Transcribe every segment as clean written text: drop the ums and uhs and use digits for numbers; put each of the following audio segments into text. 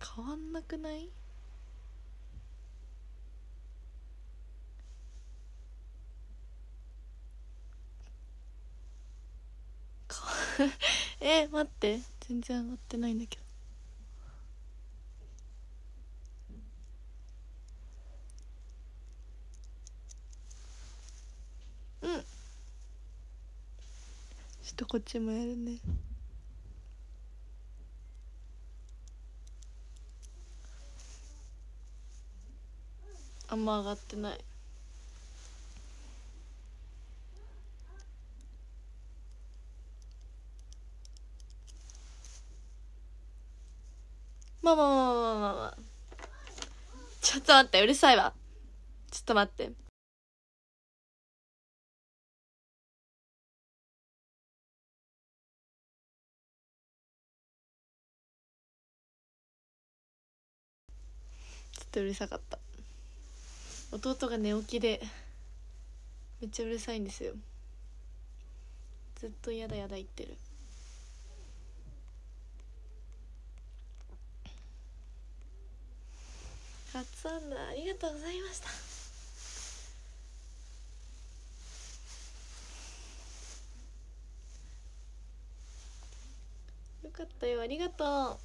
変わんなくない？待って、全然上がってないんだけど。うん、ちょっとこっちもやるね。あんま上がってない。まあまあまあまあまあまあ、ちょっと待って、うるさいわ。ちょっと待って。ちょっとうるさかった。弟が寝起きでめっちゃうるさいんですよ。ずっとやだやだ言ってる。カツアンダーありがとうございました。よかったよ、ありがとう。ちょ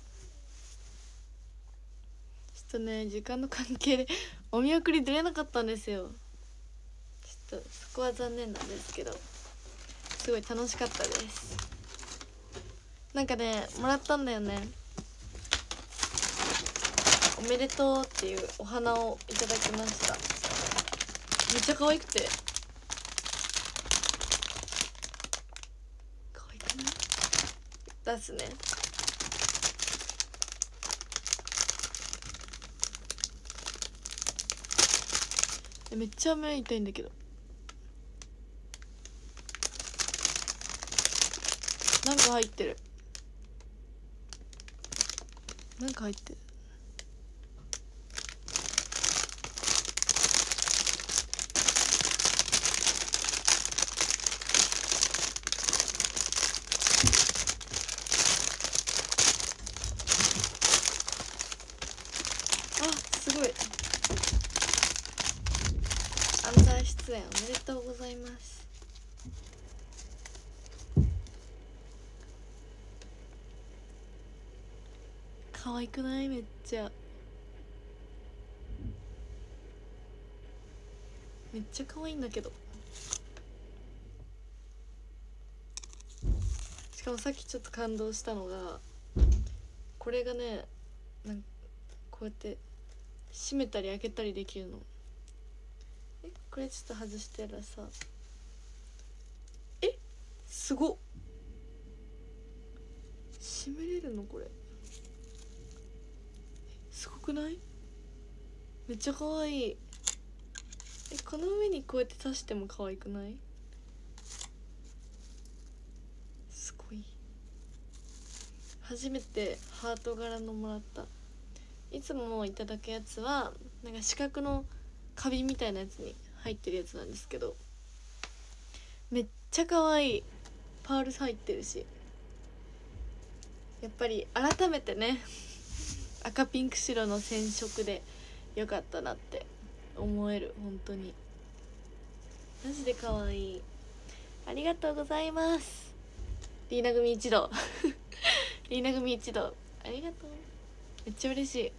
っとね、時間の関係でお見送り出れなかったんですよ。ちょっとそこは残念なんですけど、すごい楽しかったです。なんかね、もらったんだよね。おめでとうっていうお花をいただきました。めっちゃ可愛くて、可愛くない？出すね。めっちゃ目痛いんだけど。なんか入ってる。なんか入ってる。あ、すごい。アンダー出演おめでとうございます。可愛くない？めっちゃめっちゃ可愛いんだけど。しかもさっきちょっと感動したのが、これがね、なんかこうやって閉めたり開けたりできるの。これちょっと外してらさ、すごっ。閉めれるのこれ。すごくない？めっちゃ可愛い。この上にこうやって刺しても可愛くない？すごい。初めてハート柄のもらった。いつもいただくやつはなんか四角の花瓶みたいなやつに入ってるやつなんですけど、めっちゃ可愛い。パール入ってるし、やっぱり改めてね、赤ピンク白の染色でよかったなって思える。本当にマジで可愛い。ありがとうございます。リーナ組一同リーナ組一同ありがとう。めっちゃ嬉しい。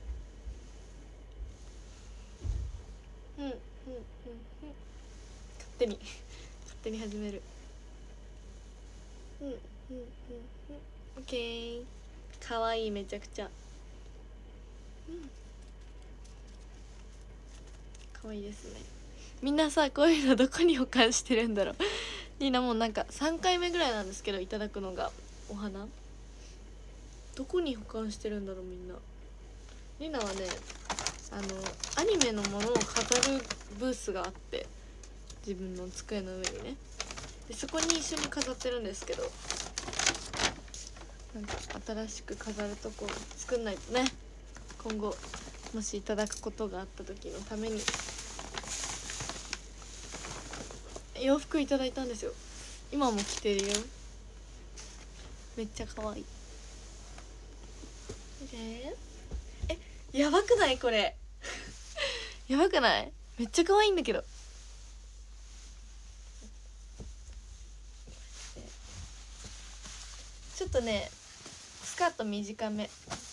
うんうんうんうん、勝手に始める。うんうんうんうん、オッケー。かわいい、めちゃくちゃ。うん、かわいいですね。みんなさ、こういうのどこに保管してるんだろうリーナもうなんか3回目ぐらいなんですけど、いただくのがお花。どこに保管してるんだろうみんな。リナはね、アニメのものを飾るブースがあって、自分の机の上にね、でそこに一緒に飾ってるんですけど、なんか新しく飾るとこ作んないとね。今後もしいただくことがあった時のために。洋服いただいたんですよ。今も着てるよ。めっちゃ可愛い。 やばくないこれやばくない？めっちゃ可愛いんだけど。ちょっとねスカート短め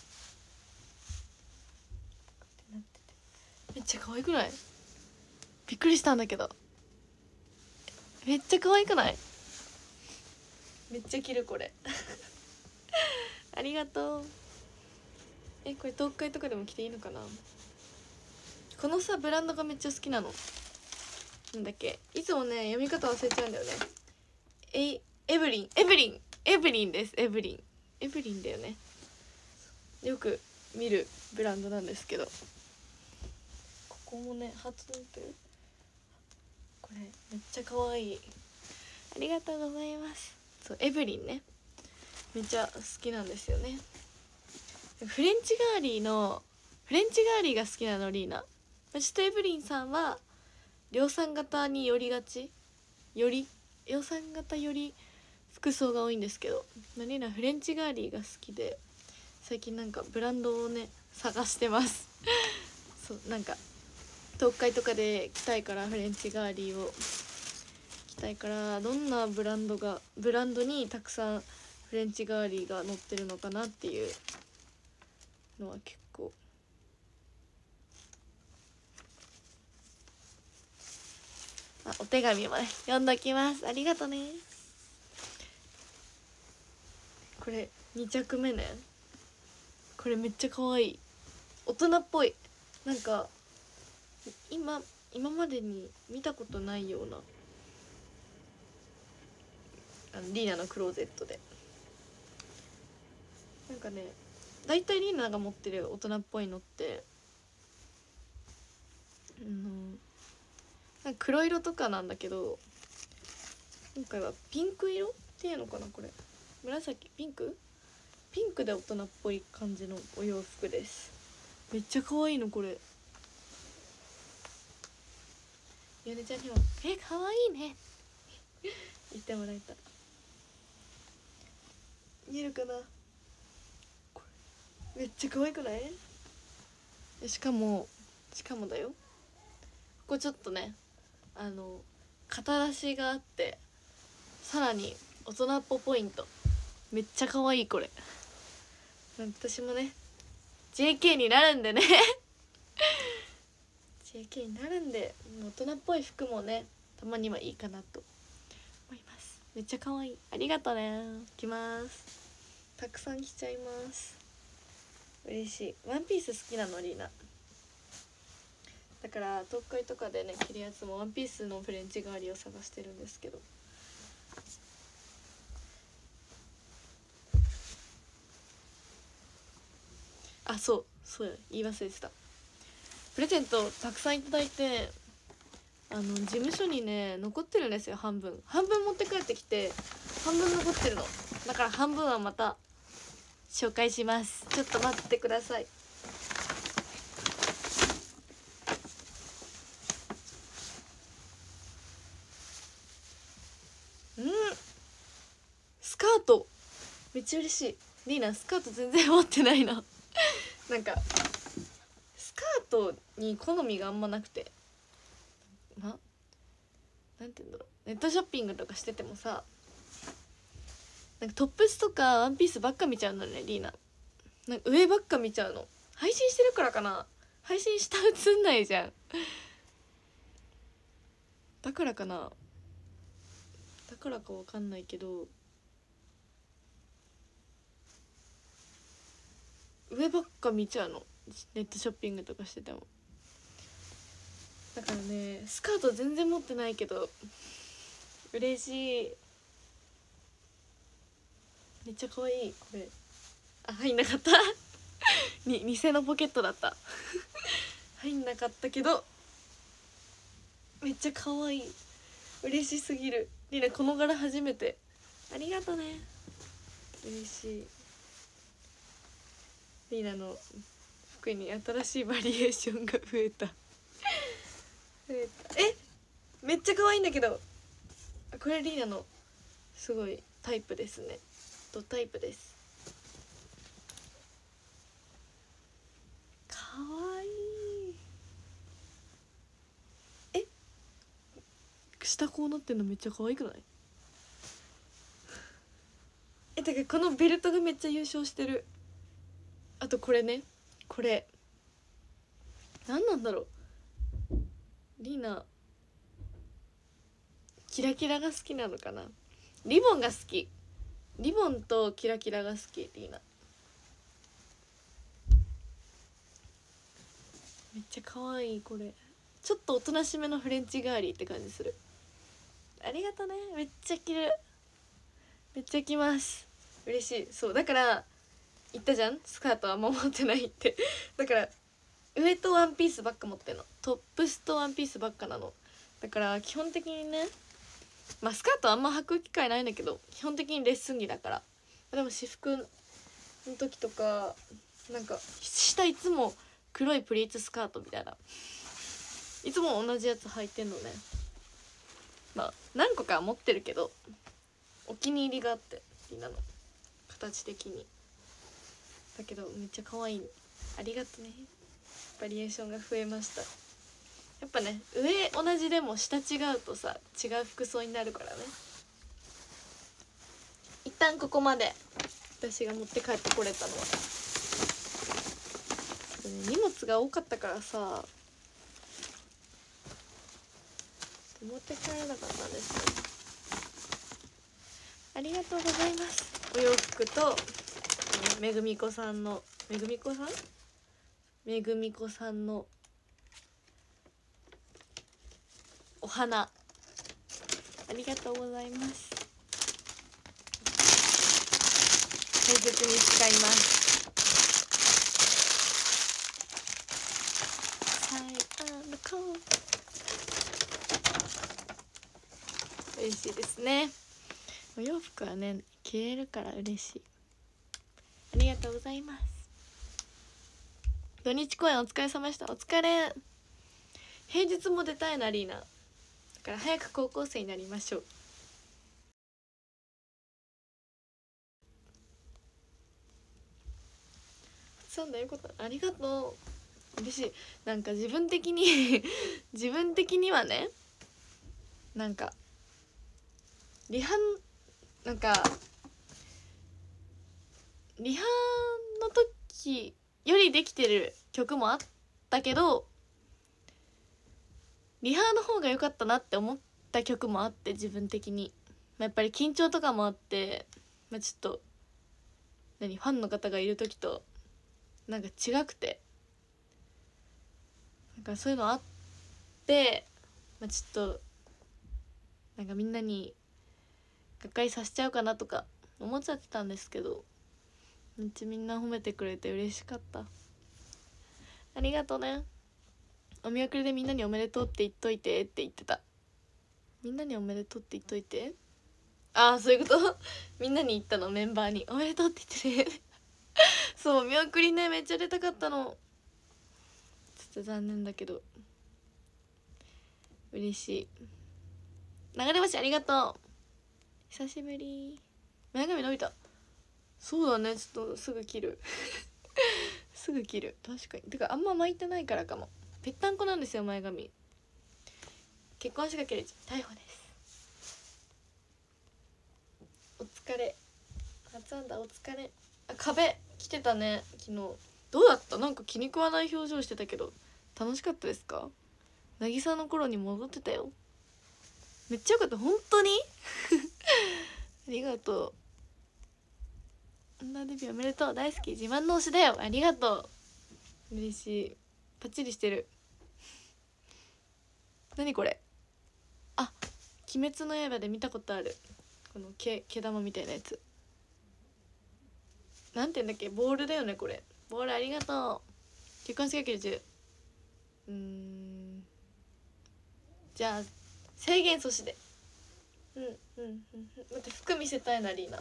めっちゃ可愛くない？びっくりしたんだけど。めっちゃ可愛くない？めっちゃ着るこれありがとう。これ東海とかでも着ていいのかな。このさブランドがめっちゃ好きなの。なんだっけ、いつもね読み方忘れちゃうんだよね。エブリンです。エブリンだよね。よく見るブランドなんですけど、ここもねハートになってる。これめっちゃ可愛い。ありがとうございます。そうエブリンね、めっちゃ好きなんですよね。フレンチガーリーが好きなのリーナ。ちょっとエブリンさんは量産型に寄りがち、量産型より服装が多いんですけど、リーナフレンチガーリーが好きで最近なんかブランドをね探してますそうなんか東海とかで着たいから、フレンチガーリーを着たいから、どんなブランドにたくさんフレンチガーリーが載ってるのかなっていうのは結構。お手紙もね読んどきます。ありがとね。これ2着目ね。これめっちゃ可愛い、大人っぽい。なんか今までに見たことないようなリーナのクローゼットで、なんかねだいたいリーナが持ってる大人っぽいのってなんか黒色とかなんだけど、今回はピンク色っていうのかな、これ紫ピンクで大人っぽい感じのお洋服です。めっちゃ可愛いのこれ。ゆねちゃんにも可愛いね言ってもらえた。見えるかな、これめっちゃ可愛くない？しかもだよ、ここちょっとね肩出しがあって、さらに大人っぽポイント、めっちゃ可愛いこれ。私もね JK になるんでねJK になるんで、大人っぽい服もねたまにはいいかなと思います。めっちゃ可愛い。ありがとね。着ます。たくさん着ちゃいます。嬉しい。ワンピース好きなのリーナだから、東海とかでね着るやつもワンピースのフレンチガーリーを探してるんですけど、そうや言い忘れてた。プレゼントたくさんいただいて、事務所にね残ってるんですよ。半分持って帰ってきて、半分残ってるの。だから半分はまた紹介します。ちょっと待ってください。スカートめっちゃ嬉しい。リーナスカート全然持ってないななんかスカートに好みがあんまなくて、なんて言うんだろう、ネットショッピングとかしててもさ、なんかトップスとかワンピースばっか見ちゃうのねリーナ。なんか上ばっか見ちゃうの。配信してるからかな、配信下映んないじゃんだからかな、だからかわかんないけど、上ばっか見ちゃうの、ネットショッピングとかしてても。だからねスカート全然持ってないけど嬉しい。めっちゃ可愛いこれ。入んなかった偽のポケットだった入んなかったけどめっちゃ可愛い。嬉しすぎる。リナこの柄初めて。ありがとね。嬉しい。リナの服に新しいバリエーションが増えためっちゃ可愛いんだけど、これリーナのすごいタイプですね。ドタイプです。可わいい。下こうなってんのめっちゃ可愛くない？だからこのベルトがめっちゃ優勝してる。あとこれね、これ何なんだろう。リーナキラキラが好きなのかな。リボンが好き。リボンとキラキラが好き。リーナめっちゃ可愛い。これちょっとおとなしめのフレンチガーリーって感じする。ありがとね。めっちゃ着る。めっちゃ着ます。嬉しい。そうだから言ったじゃん、スカートはあんま持ってないってだから上とワンピースばっか持ってんの。トップスとワンピースばっかなの。だから基本的にね、まあスカートあんま履く機会ないんだけど、基本的にレッスン着だから。でも私服の時とかなんか下いつも黒いプリーツスカートみたいな、いつも同じやつ履いてんのね。まあ何個か持ってるけどお気に入りがあって、みんなの形的に。だけどめっちゃ可愛い。ありがとね。バリエーションが増えました。やっぱね、上同じでも下違うとさ、違う服装になるからね。一旦ここまで私が持って帰ってこれたのは、荷物が多かったからさ持って帰らなかったんですよ。ありがとうございます。お洋服とめぐみこさんのめぐみこさんのお花、ありがとうございます。大切に使います。嬉しいですね。お洋服はね着れるから嬉しい。ありがとうございます。土日公演お疲れ様でした。お疲れ。平日も出たいなリーナ。だから早く高校生になりましょう。そうだよ、ことありがとう。嬉しい。なんか自分的にはね、なんかリハの時よりできてる曲もあったけど、リハの方が良かったなって思った曲もあって、自分的に、やっぱり緊張とかもあって、ちょっとファンの方がいる時となんか違くて、なんかそういうのあって、ちょっとなんかみんなにがっかりさせちゃうかなとか思っちゃってたんですけど、めっちゃみんな褒めてくれて嬉しかった。ありがとうね。お見送りでみんなにおめでとうって言っといてって言ってた。みんなにおめでとうって言っといて、ああそういうことみんなに言ったの、メンバーにおめでとうって言ってねそう、見送りねめっちゃ出たかったの。ちょっと残念だけど嬉しい。流れ星ありがとう。久しぶり。前髪伸びた。そうだね、ちょっとすぐ切るすぐ切る。確かに。てかあんま巻いてないからかも。ぺったんこなんですよ前髪。結婚しかける逮捕です。お疲れ。初アンダーお疲れ。あ、壁来てたね昨日。どうだった？なんか気に食わない表情してたけど楽しかったですか？渚の頃に戻ってたよ。めっちゃよかった。本当にありがとう。アンダーデビューおめでとう。大好き。自慢の推しだよ。ありがとう。嬉しい。パッチリしてる。何これ？あ、鬼滅の刃で見たことある。この毛玉みたいなやつ。なんて言うんだっけ？ボールだよねこれ。ボールありがとう。結婚式かける10。じゃあ制限阻止で。待って服見せたいなリーナ。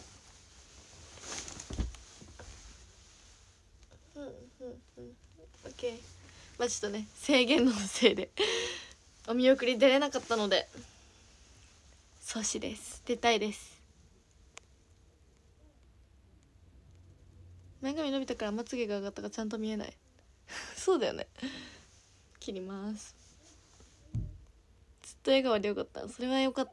オッケー。ちょっとね制限のせいでお見送り出れなかったので阻止です。出たいです。前髪伸びたからまつげが上がったかちゃんと見えない。 そうだよね。切ります。ずっと笑顔でよかった。それはよかった。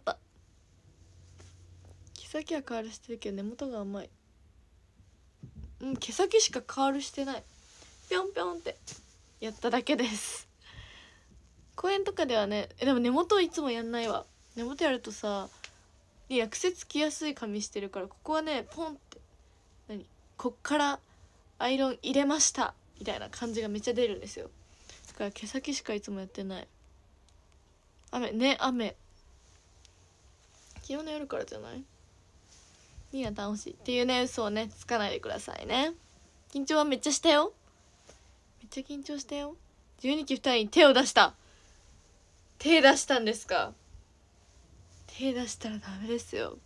毛先はカールしてるけど根元が甘い。毛先しかカールしてない。ぴょんぴょんってやっただけです。公園とかではね、でも根元いつもやんないわ。根元やるとさ、いや癖つきやすい髪してるから、ここはねポンって、こっからアイロン入れましたみたいな感じがめっちゃ出るんですよ。だから毛先しかいつもやってない。雨昨日の夜からじゃない？いや楽しいっていうね、嘘をねつかないでくださいね。緊張はめっちゃしたよ。めっちゃ緊張したよ。12期2人に手を出した。手出したんですか？手出したらダメですよ。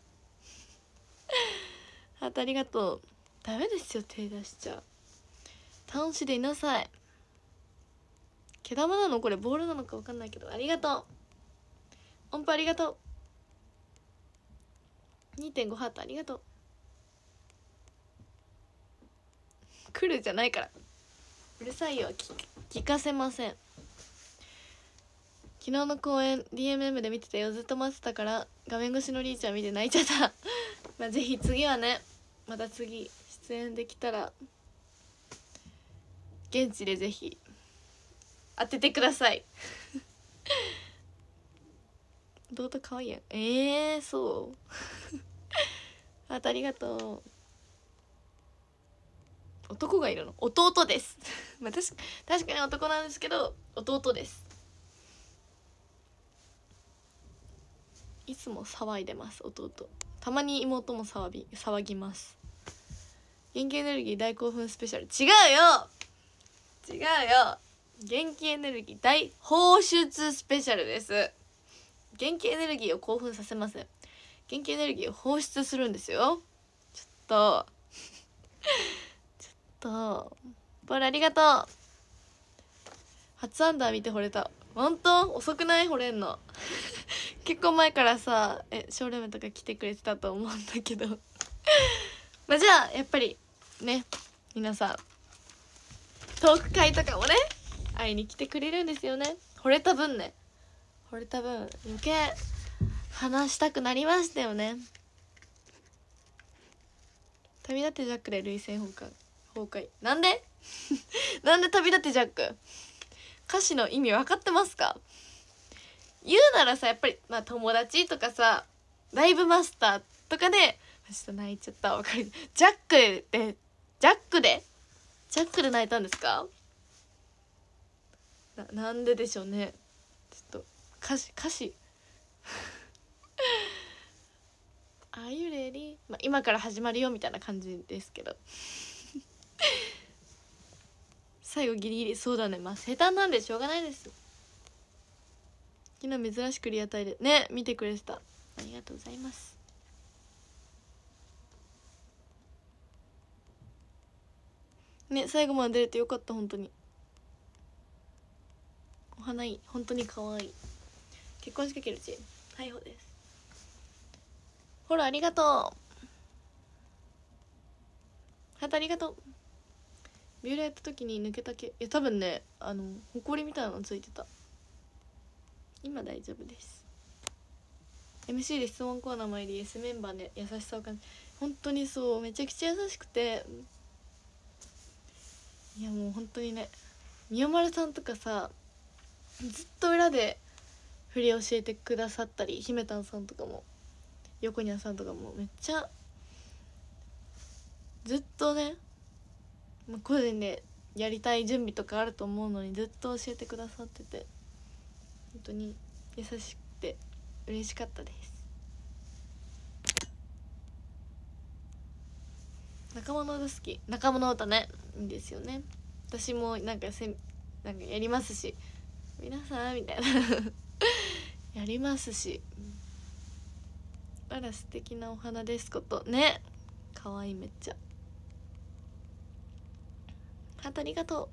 ありがとう。ダメですよ、手出しちゃ。楽しでいなさい。毛玉なのこれ、ボールなのか分かんないけど、ありがとう。音符ありがとう。 2.5 ハートありがとう。来るじゃないから、うるさいよ。聞かせません。昨日の公演 DMM で見てたよ。ずっと待ってたから画面越しのリーちゃん見て泣いちゃったまあぜひ次はね、また次出演できたら現地でぜひ当ててください弟かわいいやん。そうありがとう。男がいるの？弟ですまあ確かに男なんですけど弟です。いつも騒いでます弟。たまに妹も騒ぎます。元気エネルギー大興奮スペシャル。違うよ元気エネルギー大放出スペシャルです。元気エネルギーを興奮させません。元気エネルギーを放出するんですよ。ちょっとボールありがとう。初アンダー見て惚れた。ほんと遅くない？惚れんの結構前からさショールームとか来てくれてたと思うんだけどまあじゃあやっぱりね、皆さんトーク会とかもね会いに来てくれるんですよね。惚れた分余計話したくなりましたよね。旅立ってジャックで涙腺崩壊なんでなんで旅立ってジャック？歌詞の意味分かってますか？言うならさ、やっぱり友達とかさ、ライブマスターとかでちょっと泣いちゃった。わかる？ジャックで泣いたんですか？なんででしょうね。ちょっと歌詞Are you ready？今から始まるよみたいな感じですけど最後ギリギリ、そうだね。生誕なんでしょうがないです。昨日珍しくリアタイでね見てくれてた。ありがとうございます。ね、最後まで出れてよかった。本当にお花いい。本当に可愛い。結婚しかけるちはいほです。ほらありがとう。ハートありがとう。ビューラーやった時に抜けた毛、いや多分ねほこりみたいなのついてた。今大丈夫です。 MC で質問コーナー参り S メンバーで優しさを感じ、本当にそうめちゃくちゃ優しくて、いやもう本当にね、みよまるさんとかさずっと裏で振り教えてくださったり、ひめたんさんとかも横にゃんさんとかもめっちゃずっとね、個人でやりたい準備とかあると思うのにずっと教えてくださってて、本当に優しくて嬉しかったです。仲間の歌好き。仲間の歌ねいいんですよね。私もなんかやりますし、皆さんみたいなやりますし、あら素敵なお花ですことね。かわいい。めっちゃハートありがとう。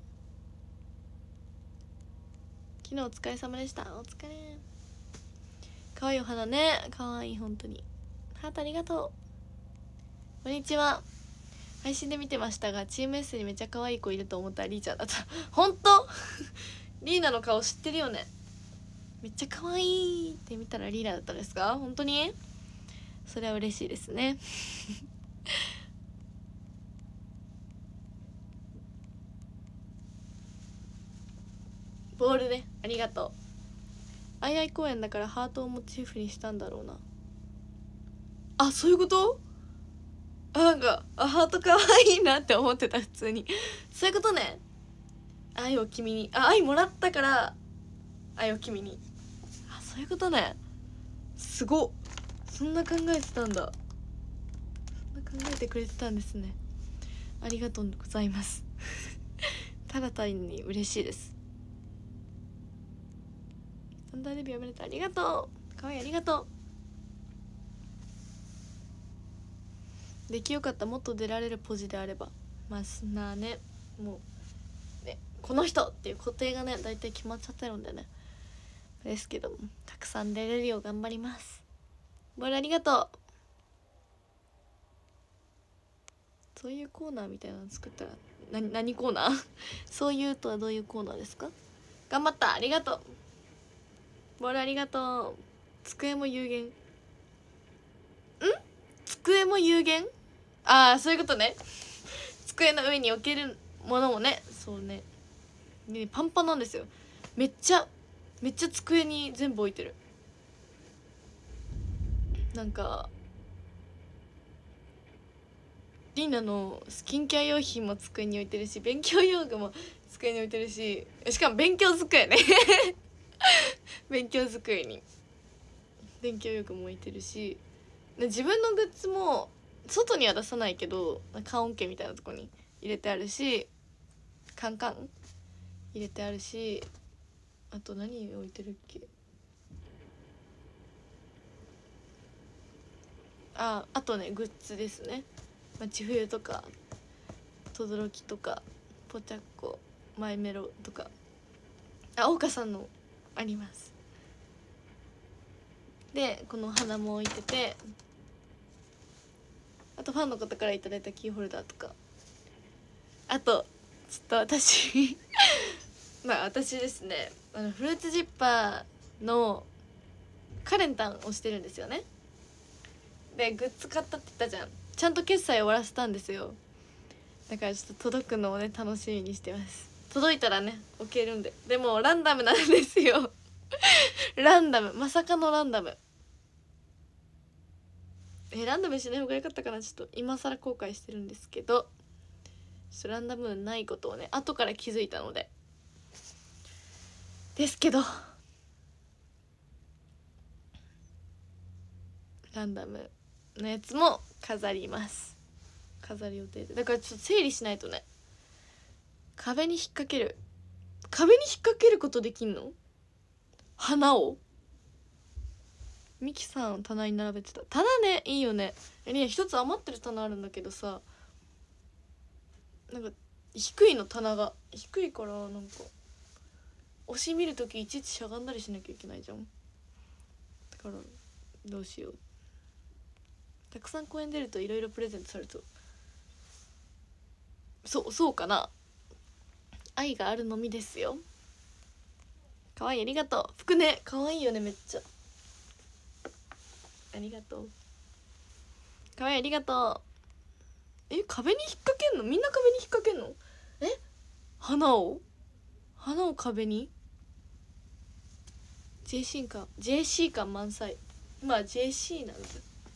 昨日お疲れ様でした。お疲れ。かわいいお花ね。かわいい本当に。ハートありがとう。こんにちは。 配信で見てましたがチーム S にめっちゃ可愛い子いると思ったらリーちゃんだった。本当リーナの顔知ってるよね。めっちゃ可愛いって見たらリーナだったんですか？本当にそれは嬉しいですね。ボールね、ありがとう。アイアイ公園だからハートをモチーフにしたんだろうな。あ、そういうこと？なんかハートかわいいなって思ってた、普通に。そういうことね。愛を君に、愛もらったから愛を君に。そういうことね。すごっ。そんな考えてたんだ。そんな考えてくれてたんですね。ありがとうございます。ただ単に嬉しいです。サンダーデビューおめでとう。ありがとう。かわいい、ありがとう。出来よかった。もっと出られるポジであれば。まあそんなね、もうね、この人っていう固定がね大体決まっちゃってるんでね、ですけどもたくさん出れるよう頑張ります。ボールありがとう。そういうコーナーみたいなの作ったら何コーナーそういうとはどういうコーナーですか？頑張った、ありがとう。ボールありがとう。机も有限。机も有限？そういうことね。机の上に置けるものもね、そうね。ね、パンパンなんですよ。めっちゃ机に全部置いてる。なんかリーナのスキンケア用品も机に置いてるし、勉強用具も机に置いてるし、しかも勉強机ね勉強机に勉強用具も置いてるし、自分のグッズも外には出さないけど缶オケみたいなとこに入れてあるし、カンカン入れてあるし、あと何置いてるっけ？あとねグッズですね。ちふゆとかとどろきとかぽちゃっこマイメロとか大岡さんのあります。でこの花も置いてて、あとファンの方からいただいたキーホルダーとか、あとちょっと私私ですね、フルーツジッパーのカレンタンをしてるんですよね。でグッズ買ったって言ったじゃん。ちゃんと決済終わらせたんですよ。だからちょっと届くのをね楽しみにしてます。届いたらね置けるんで。でもランダムなんですよランダム、まさかのランダム。ランダムしない方がよかったかな。ちょっと今更後悔してるんですけど、ちょっとランダムないことをね後から気づいたのでですけど、ランダムのやつも飾ります。飾る予定で。だからちょっと整理しないとね。壁に引っ掛けることできんの？花をミキさん棚に並べてた。棚ね、いいよね。一つ余ってる棚あるんだけどさ、なんか低いの、棚が低いから、なんか推し見るときいちいちしゃがんだりしなきゃいけないじゃん。だからどうしよう。たくさん公演出るといろいろプレゼントされると、そうかな。愛があるのみですよ。かわいい、ありがとう。服ね、かわいいよね、めっちゃ。ありがとう。かわいい、ありがとう。壁に引っ掛けんの？みんな壁に引っ掛けんの？花を壁に？ JC 感満載。JC なんだ。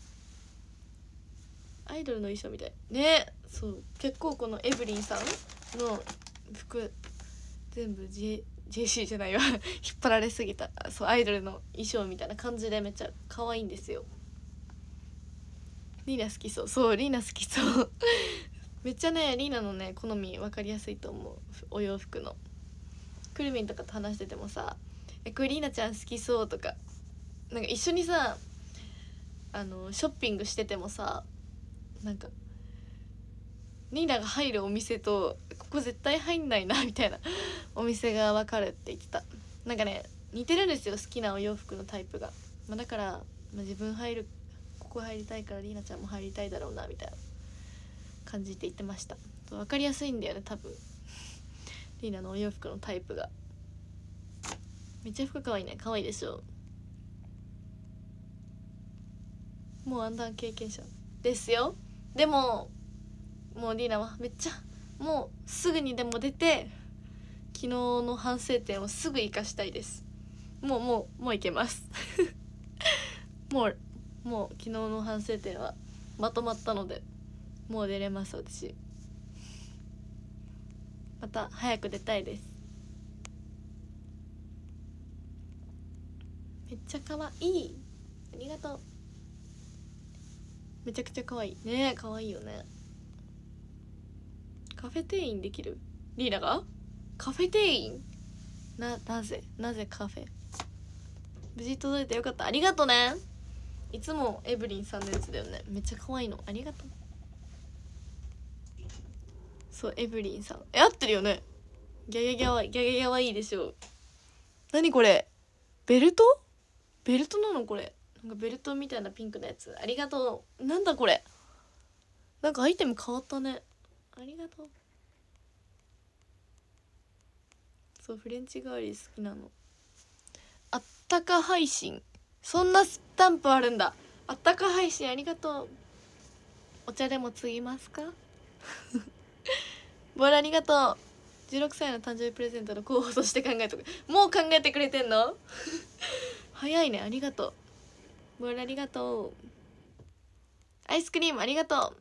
アイドルの衣装みたいね。そう、結構このエブリンさんの服全部、JC じゃないわ引っ張られすぎた。そう、アイドルの衣装みたいな感じでめっちゃ可愛いんですよ。リーナ好きそう。そう、リーナ好きそうめっちゃね、リーナのね好み分かりやすいと思う。お洋服のくるみんとかと話しててもさ、これリーナちゃん好きそうとか、なんか一緒にさショッピングしててもさ、なんかリーナが入るお店とここ絶対入んないなみたいなお店が分かるって言ってた。なんかね似てるんですよ、好きなお洋服のタイプが。だから、自分ここ入りたいからリーナちゃんも入りたいだろうなみたいな感じて言ってました。分かりやすいんだよね多分リーナのお洋服のタイプが。めっちゃ服かわいいね。かわいいでしょ。もうアンダー経験者ですよ。でももうリーナはめっちゃもうすぐにでも出て昨日の反省点をすぐ生かしたいです。もういけますもう昨日の反省点はまとまったのでもう出れます私。また早く出たいです。めっちゃ可愛い。ありがとう。めちゃくちゃ可愛いね。可愛いよね。カフェ店員できる？リーナがカフェ店員？なぜカフェ？無事届いてよかった。ありがとね。いつもエブリンさんのやつだよね。めっちゃ可愛いの。ありがとう。そうエブリンさん合ってるよね。ギャギャはいいでしょう。何これ？ベルトなのこれ。なんかベルトみたいなピンクのやつ。ありがとう。なんだこれ。なんかアイテム変わったね。ありがとう。そうフレンチガーリー好きなの。あったか配信。そんなスタンプあるんだ。あったか配信ありがとう。お茶でも継ぎますかボールありがとう。16歳の誕生日プレゼントの候補として考えとく。もう考えてくれてんの早いね。ありがとう。ボールありがとう。アイスクリームありがとう。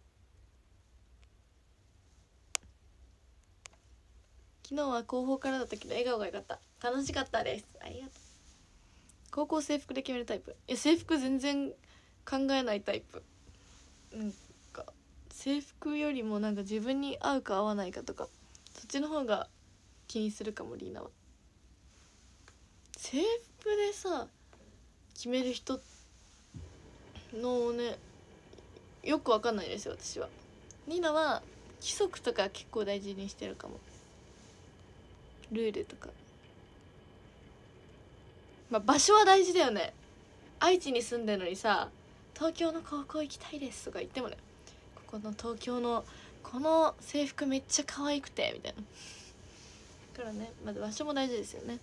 昨日は後方からだったけど笑顔が良かった。楽しかったです。ありがとう。高校制服で決めるタイプ？制服全然考えないタイプ。なんか制服よりもなんか自分に合うか合わないかとかそっちの方が気にするかも。リーナは制服でさ決める人のねよくわかんないですよ私は。リーナは規則とか結構大事にしてるかも。ルールとか場所は大事だよね。愛知に住んでるのにさ東京の高校行きたいですとか言ってもね、ここの東京のこの制服めっちゃ可愛くてみたいな。だからねまず場所も大事ですよね。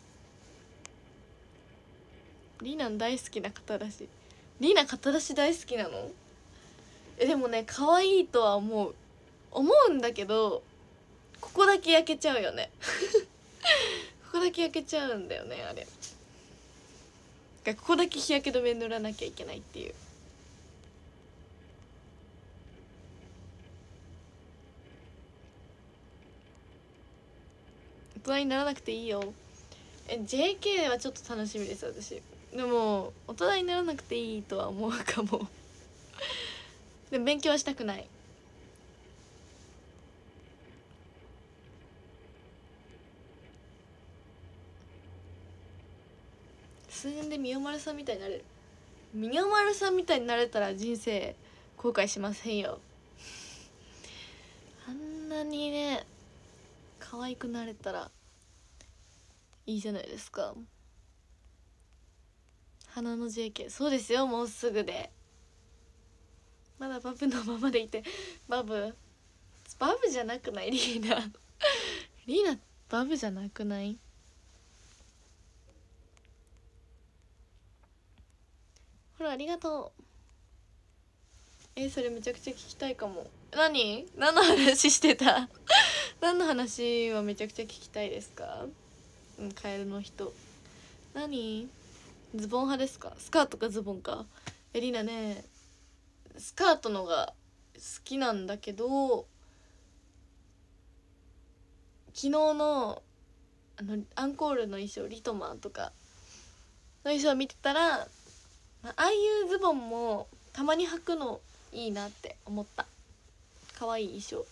リーナの大好きな肩出し。リーナ肩出し大好きなの？でもね可愛いとは思うんだけどここだけ焼けちゃうよねここだけ焼けちゃうんだよねあれ。ここだけ日焼け止め塗らなきゃいけないっていう。大人にならなくていいよ。JK はちょっと楽しみです私。でも大人にならなくていいとは思うかもでも勉強はしたくない。数年でみよまるさんみたいになれる。みよまるさんみたいになれたら人生後悔しませんよあんなにね可愛くなれたらいいじゃないですか。花の JK そうですよ。もうすぐでまだバブのままでいて。バブじゃなくない？リーナバブじゃなくない？ほらありがとう。それめちゃくちゃ聞きたいかも。何の話してた何の話はめちゃくちゃ聞きたいですか？カエルの人何ズボン派ですか？スカートかズボンか？リナねスカートのが好きなんだけど昨日のアンコールの衣装リトマンとかの衣装を見てたらああいうズボンもたまに履くのいいなって思った。可愛い衣装。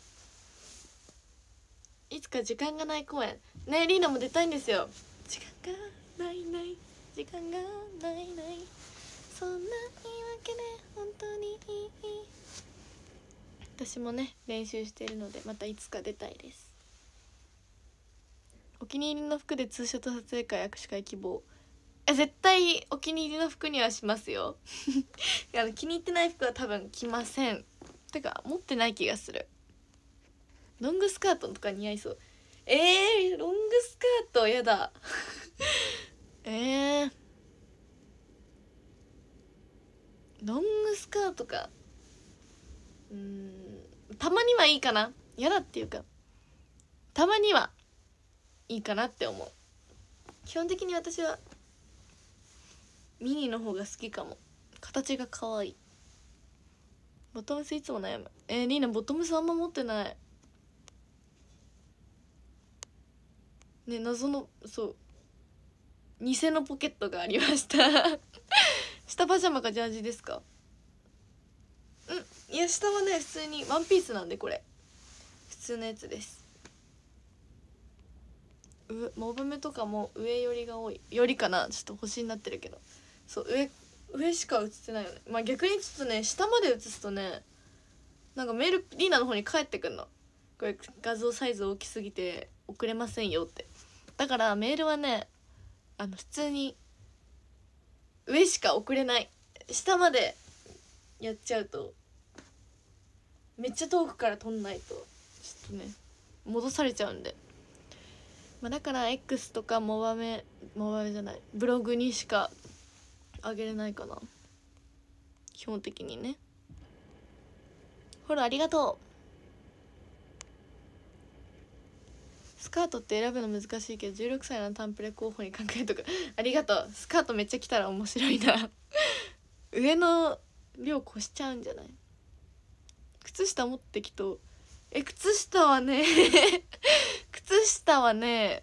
いつか時間がない公演ね。リーナも出たいんですよ。時間がない時間がないそんな言い訳で本当にいい。私もね練習しているのでまたいつか出たいです。お気に入りの服でツーショット撮影会握手会希望。絶対お気に入りの服にはしますよ気に入ってない服は多分着ません。 てか持ってない気がする。ロングスカートとか似合いそう。ロングスカートやだロングスカートか。たまにはいいかな。やだっていうかたまにはいいかなって思う。基本的に私はミニの方が好きかも。形が可愛い。ボトムスいつも悩む。リーナボトムスあんま持ってないね。謎の偽のポケットがありました下パジャマかジャージですか？いや下はね普通にワンピースなんで、これ普通のやつです。モブメとかも上寄りが多いよりかな。ちょっと星になってるけど、そう上しか映ってないよね。まあ逆にちょっとね下まで映すとねなんかメールリーナの方に返ってくんの。これ画像サイズ大きすぎて送れませんよって。だからメールはね普通に上しか送れない。下までやっちゃうとめっちゃ遠くから撮んないとちょっとね戻されちゃうんで、だから X とかモバメじゃないブログにしかあげれないかな、基本的にね。フォローありがとう。スカートって選ぶの難しいけど16歳のタンプレ候補に考えとくありがとう。スカートめっちゃ着たら面白いな上の量越しちゃうんじゃない？靴下持ってきと靴下はね靴下はね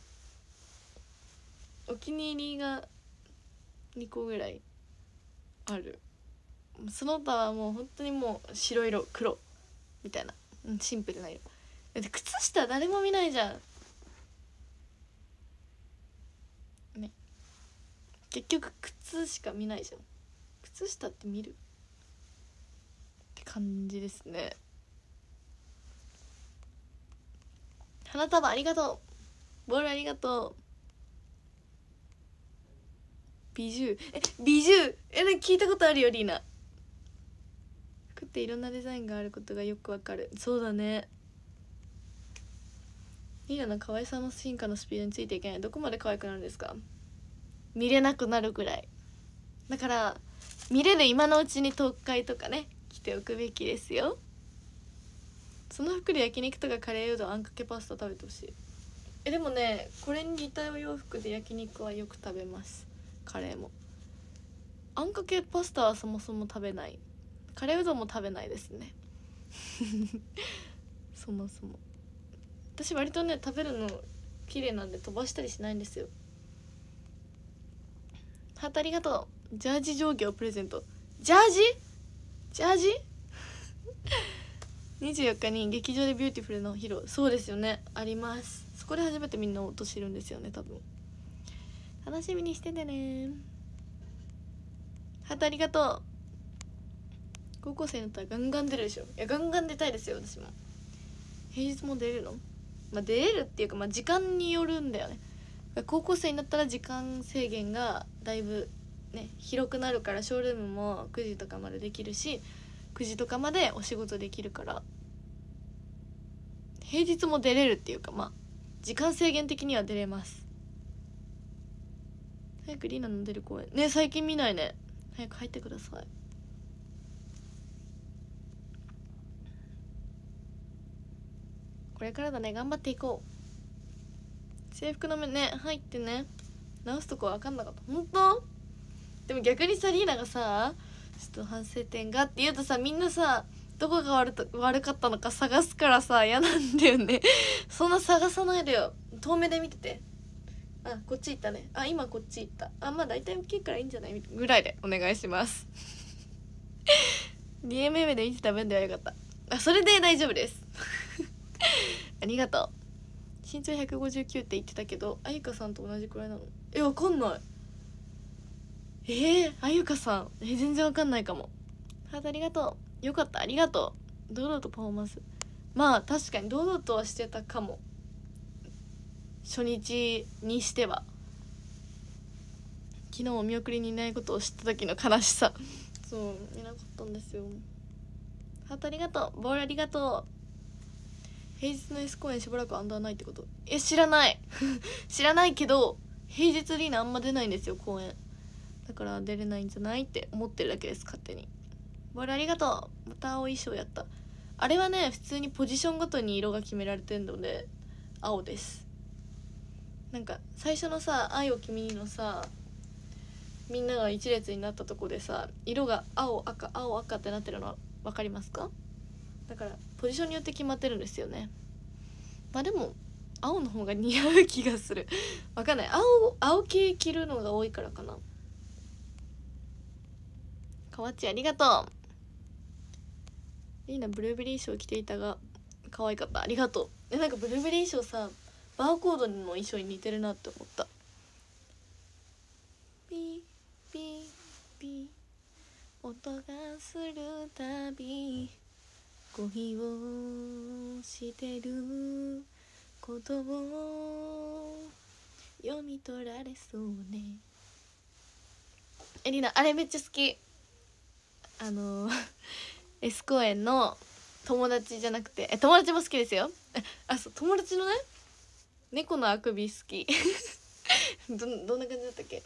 お気に入りが2個ぐらいある。その他はもう本当にもう白色黒みたいな、シンプルな色。だって靴下誰も見ないじゃんね。結局靴しか見ないじゃん。靴下って見るって感じですね。花束ありがとう。ボールありがとう。ビジュ聞いたことあるよリーナ。服っていろんなデザインがあることがよくわかる。そうだね。リーナの可愛さの進化のスピードについていけない。どこまで可愛くなるんですか？見れなくなるぐらいだから、見れる今のうちに特会とかね着ておくべきですよ。その服で焼肉とかカレーうどんあんかけパスタ食べてほしい。でもねこれに似たお洋服で焼肉はよく食べます。カレーも。あんかけパスタはそもそも食べない。カレーうどんも食べないですねそもそも私割とね食べるの綺麗なんで飛ばしたりしないんですよ。ハートありがとう。ジャージ上下をプレゼント。ジャージ24日に劇場でビューティフルの披露。そうですよね、あります。そこで初めてみんな音知るんですよね多分。楽しみにしててね。ハートありがとう。高校生になったらガンガン出るでしょ。いやガンガン出たいですよ私も。平日も出れるの？出れるっていうか時間によるんだよね。高校生になったら時間制限がだいぶね広くなるから、ショールームも9時とかまでできるし9時とかまでお仕事できるから、平日も出れるっていうか時間制限的には出れます。早くリーナの出る公演ね最近見ないね。早く入ってください。これからだね、頑張っていこう。制服の目ね入ってね直すとこ分かんなかった。本当？でも逆にさリーナがさちょっと反省点がって言うとさみんなさどこが悪かったのか探すからさ嫌なんだよねそんな探さないでよ。遠目で見てて、あこっち行ったね、あ今こっち行った、あ大体大きいからいいんじゃないぐらいでお願いしますDMM で見てた分ではよかった。それで大丈夫ですありがとう。身長159って言ってたけどあゆかさんと同じくらいなの？わかんない。あゆかさん全然わかんないかも。ハートありがとう。よかった、ありがとう。堂々とパフォーマンス確かに堂々とはしてたかも。初日にしては。昨日お見送りにいないことを知った時の悲しさそう見なかったんですよ。 ハートありがとう。ボールありがとう。平日の S 公演しばらくアンダーないってこと？知らない知らないけど平日リーナあんま出ないんですよ公演だから。出れないんじゃないって思ってるだけです、勝手に。ボールありがとう。また青衣装やった。あれはね普通にポジションごとに色が決められてるので青です。なんか最初のさ愛を君にのさみんなが一列になったとこでさ色が青赤青赤ってなってるの分かりますか？だからポジションによって決まってるんですよね。まあでも青の方が似合う気がするわかんない。青系着るのが多いからかな。かわちありがとう。リーナブルーベリー衣装着ていたが可愛かった。ありがとう。なんかブルーベリー衣装さバーコードの衣装に似てるなって思った。ピーピーピー音がするたび恋をしてることを読み取られそうね。リナあれめっちゃ好き。S 公園の友達じゃなくて友達も好きですよそう友達のね猫のあくび好きどんな感じだったっけ？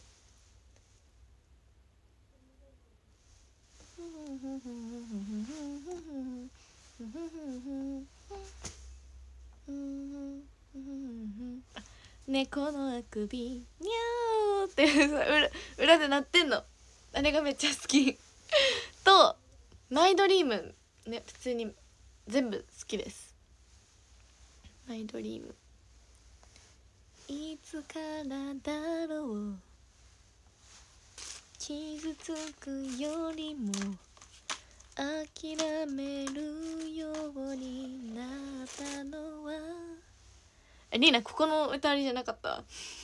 猫のあくびにゃーって裏で鳴ってんの。あれがめっちゃ好きとマイドリームね普通に全部好きです。マイドリームいつからだろう傷つくよりも諦めるようになったのはリーナここの歌ありじゃなかった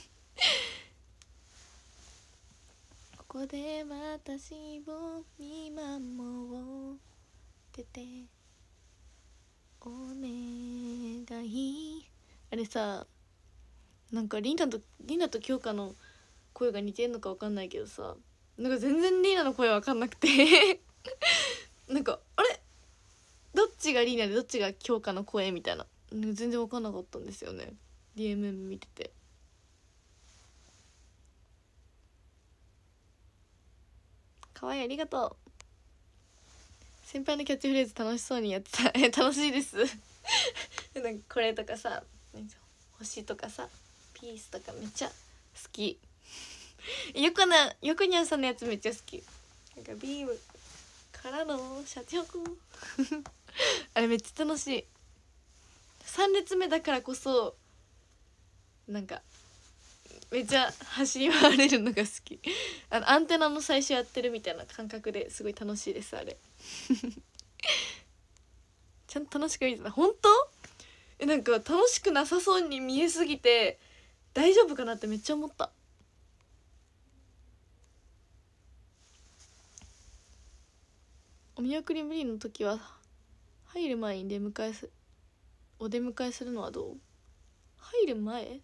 ここで私を見守っててお願い。あれさなんかリーナと京香の声が似てんのか分かんないけどさなんか全然リーナの声分かんなくてなんかあれどっちがリーナでどっちが京香の声みたいな全然分かんなかったんですよね DMM 見てて。かわいいありがとう。先輩のキャッチフレーズ楽しそうにやってた楽しいですなんかこれとかさ星とかさピースとかめっちゃ好きよくにゃんさんのやつめっちゃ好き。なんかビームからの社長あれめっちゃ楽しい。3列目だからこそなんかめっちゃ走り回れるのが好きアンテナの最初やってるみたいな感覚ですごい楽しいですあれちゃんと楽しく見てた。本当なんか楽しくなさそうに見えすぎて大丈夫かなってめっちゃ思った。お見送り無理の時は入る前にお出迎えするのはどう？入る前？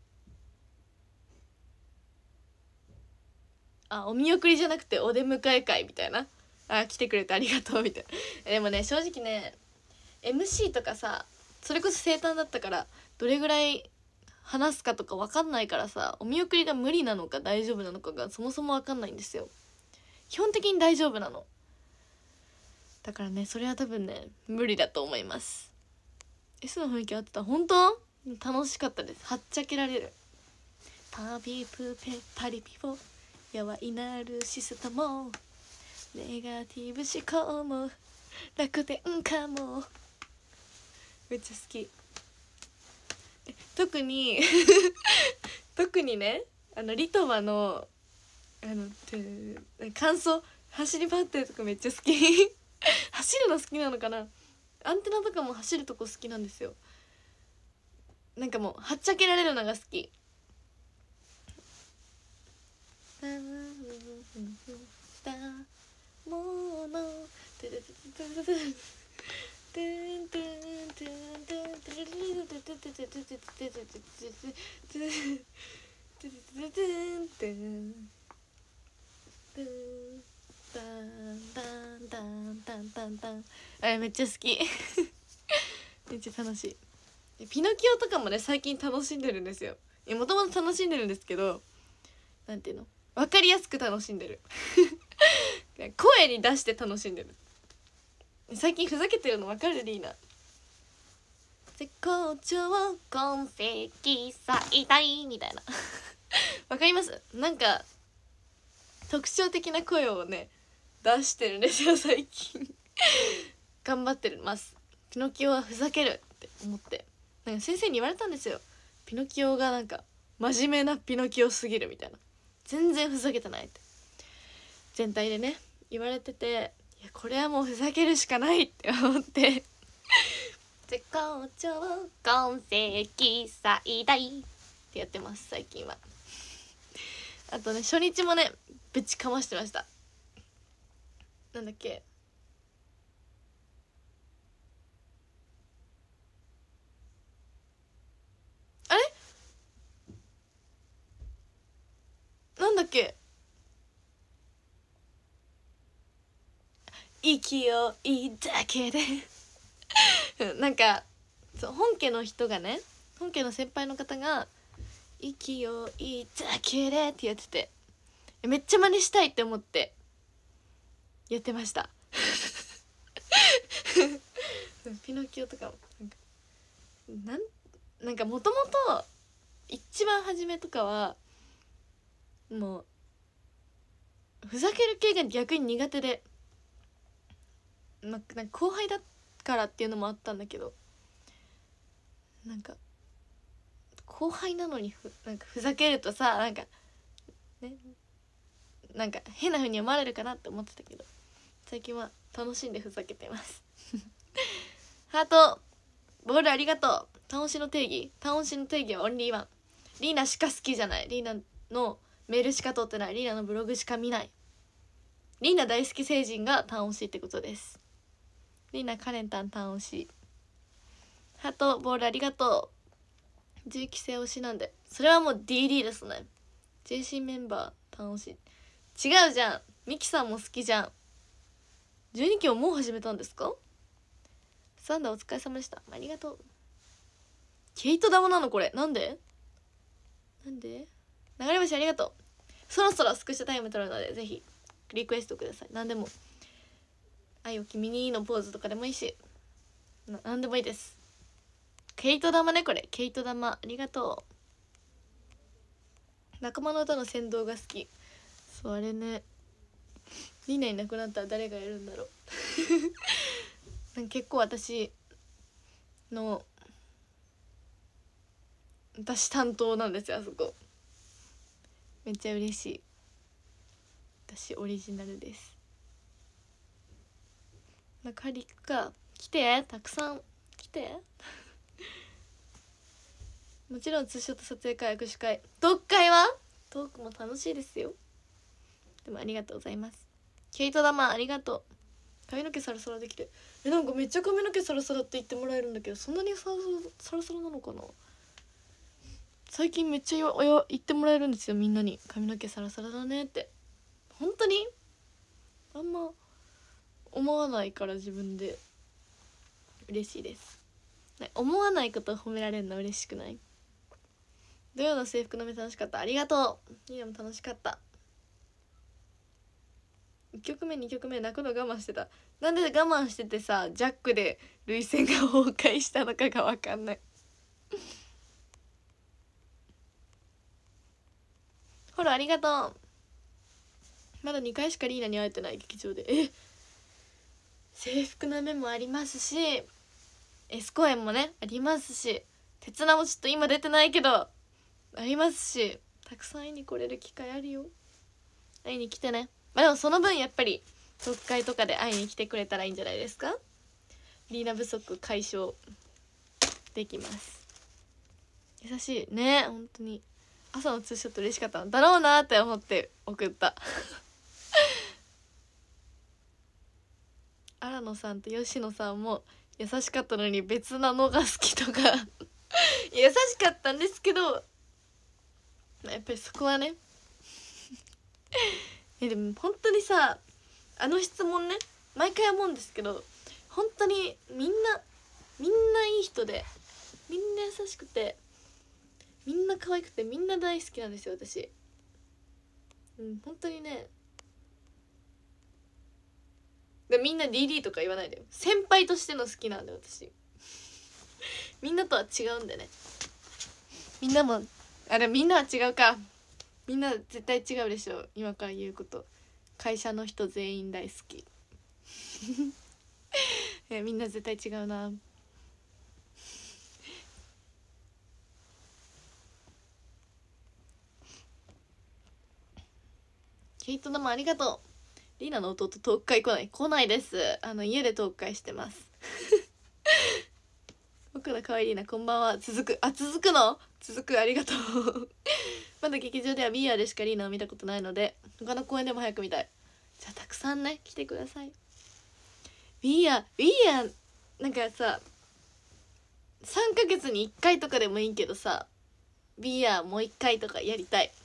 お見送りじゃなくてお出迎え会みたいな。来てくれてありがとうみたいなでもね正直ね MC とかさそれこそ生誕だったからどれぐらい話すかとか分かんないからさお見送りが無理なのか大丈夫なのかがそもそも分かんないんですよ。基本的に大丈夫なのだからねそれは多分ね無理だと思います。 S の雰囲気あってた。本当楽しかったです。はっちゃけられる。パピプペパリピポやわいなるシストもネガティブ思考も楽天かもめっちゃ好き。特に特にねリトマの感想走り回ってるとこめっちゃ好き走るの好きなのかな。アンテナとかも走るとこ好きなんですよ。なんかもうはっちゃけられるのが好き。ものンタン、あれめっちゃ好きめっちゃ楽しい。ピノキオとかもね最近楽しんでるんですよ。もともと楽しんでるんですけど、なんていうの、分かりやすく楽しんでる声に出して楽しんでる。最近ふざけてるの分かるリーナ。絶好調今世紀最大みたいなわかります？なんか特徴的な声をね出してるんですよ最近頑張ってます。ピノキオはふざけるって思って、なんか先生に言われたんですよ。ピノキオがなんか真面目なピノキオすぎるみたいな、全然ふざけてないって全体でね言われてて、いやこれはもうふざけるしかないって思って絶好調今世紀最大ってやってます最近は。あとね初日もねぶちかましてました。なんだっけ、あれなんだっけ、勢いだけでなんかそう本家の人がね、本家の先輩の方が勢いだけでってやってて、めっちゃ真似したいって思ってやってましたピノキオとかもなんかもともと一番初めとかはもうふざける系が逆に苦手で、なんか後輩だからっていうのもあったんだけど、なんか後輩なのになんかふざけるとさ、なんかね、なんか変な風に思われるかなって思ってたけど、最近は楽しんでふざけてますハートボールありがとう。タオンシの定義はオンリーワン。リーナしか好きじゃない。リーナのメールしか取ってない。リーナのブログしか見ない。リーナ大好き成人がタオンシってことです。リーナカレンタンタオンシ。ハートボールありがとう。重機性推しなんで、それはもう DD ですね。 JC メンバータオンシ違うじゃん。ミキさんも好きじゃん。12期をもう始めたんですか？サンダーお疲れ様でした。ありがとう。ケイト玉なのこれ。なんで流れ星ありがとう。そろそろスクショタイム取るのでぜひリクエストください。何でも、愛を君にのポーズとかでもいいし、なんでもいいです。ケイト玉ね、これケイト玉ありがとう。仲間の歌の先導が好き。そう、あれね、リナいなくなったら誰がやるんだろうなんか結構私担当なんですよ、あそこ。めっちゃ嬉しい。私オリジナルです。カリか来て、たくさん来てもちろんツーショット撮影会、握手会、トーク会はトークも楽しいですよ。でもありがとうございます。ケイト玉ありがとう。髪の毛サラサラできて、なんかめっちゃ髪の毛サラサラって言ってもらえるんだけど、そんなにサラサラなのかな。最近めっちゃ言ってもらえるんですよ、みんなに。髪の毛サラサラだねって。本当にあんま思わないから自分で嬉しいです。思わないことを褒められるの嬉しくない？土曜の制服の目楽しかった。ありがとう。いいのも楽しかった。1曲目2曲目泣くの我慢してた。なんで我慢しててさ、ジャックで涙腺が崩壊したのかが分かんないフォローありがとう。まだ2回しかリーナに会えてない、劇場で。制服の目もありますし、S 公演もねありますし、鉄名もちょっと今出てないけどありますし、たくさん会いに来れる機会あるよ。会いに来てね。でもその分やっぱり特会とかで会いに来てくれたらいいんじゃないですか。リーナ不足解消できます。優しいね、本当に。朝のツーショット嬉しかったんだろうなって思って送った荒野さんと吉野さんも優しかったのに別なのが好きとか優しかったんですけど、やっぱりそこはねでも本当にさ、あの質問ね毎回思うんですけど、本当にみんないい人で、みんな優しくて、みんな可愛くて、みんな大好きなんですよ私。本当にね。でみんな DD とか言わないでよ。先輩としての好きなんで私。みんなとは違うんでね。みんなもみんなは違うか。みんな絶対違うでしょ。今から言うこと。会社の人全員大好き。みんな絶対違うな。ケイトナもありがとう。リーナの弟トーク会来ないです。家でトーク会してます。僕の可愛いリーナこんばんは。続くのありがとう。まだ劇場では BR でしかリーナを見たことないので、他の公演でも早く見たい。じゃあたくさんね来てください。BR なんかさ、3ヶ月に1回とかでもいいけどさ、BR もう1回とかやりたい。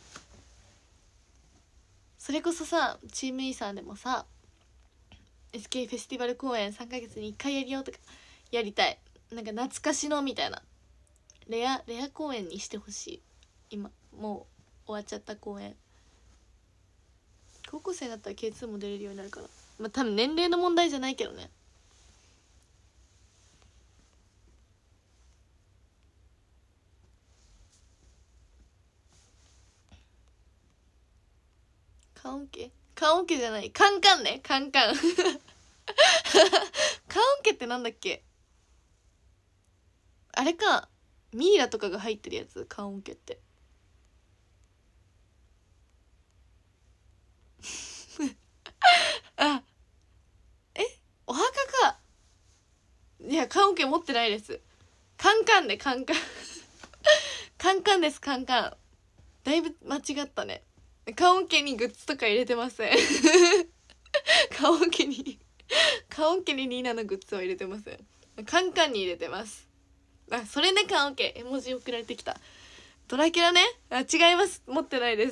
それこそさ、チーム E さんでもさ SK フェスティバル公演3ヶ月に1回やるよとかやりたい。なんか懐かしのみたいなレア公演にしてほしい。今もう終わっちゃった公演。高校生になったら K2 も出れるようになるから、まあ多分年齢の問題じゃないけどね。カンオケじゃない、カンカンね、カンカン。カンオケってなんだっけ。あれか、ミイラとかが入ってるやつ、カンオケって。あ、お墓か。いや、カンオケ持ってないです。カンカンでカンカン。カンカンです、カンカン。だいぶ間違ったね。カンオケにグッズとか入れてません。カンオケにリーナのグッズは入れてません。カンカンに入れてます。あ、それね、カンオケ絵文字送られてきた。ドラキュラね。あ、違います、持ってないです。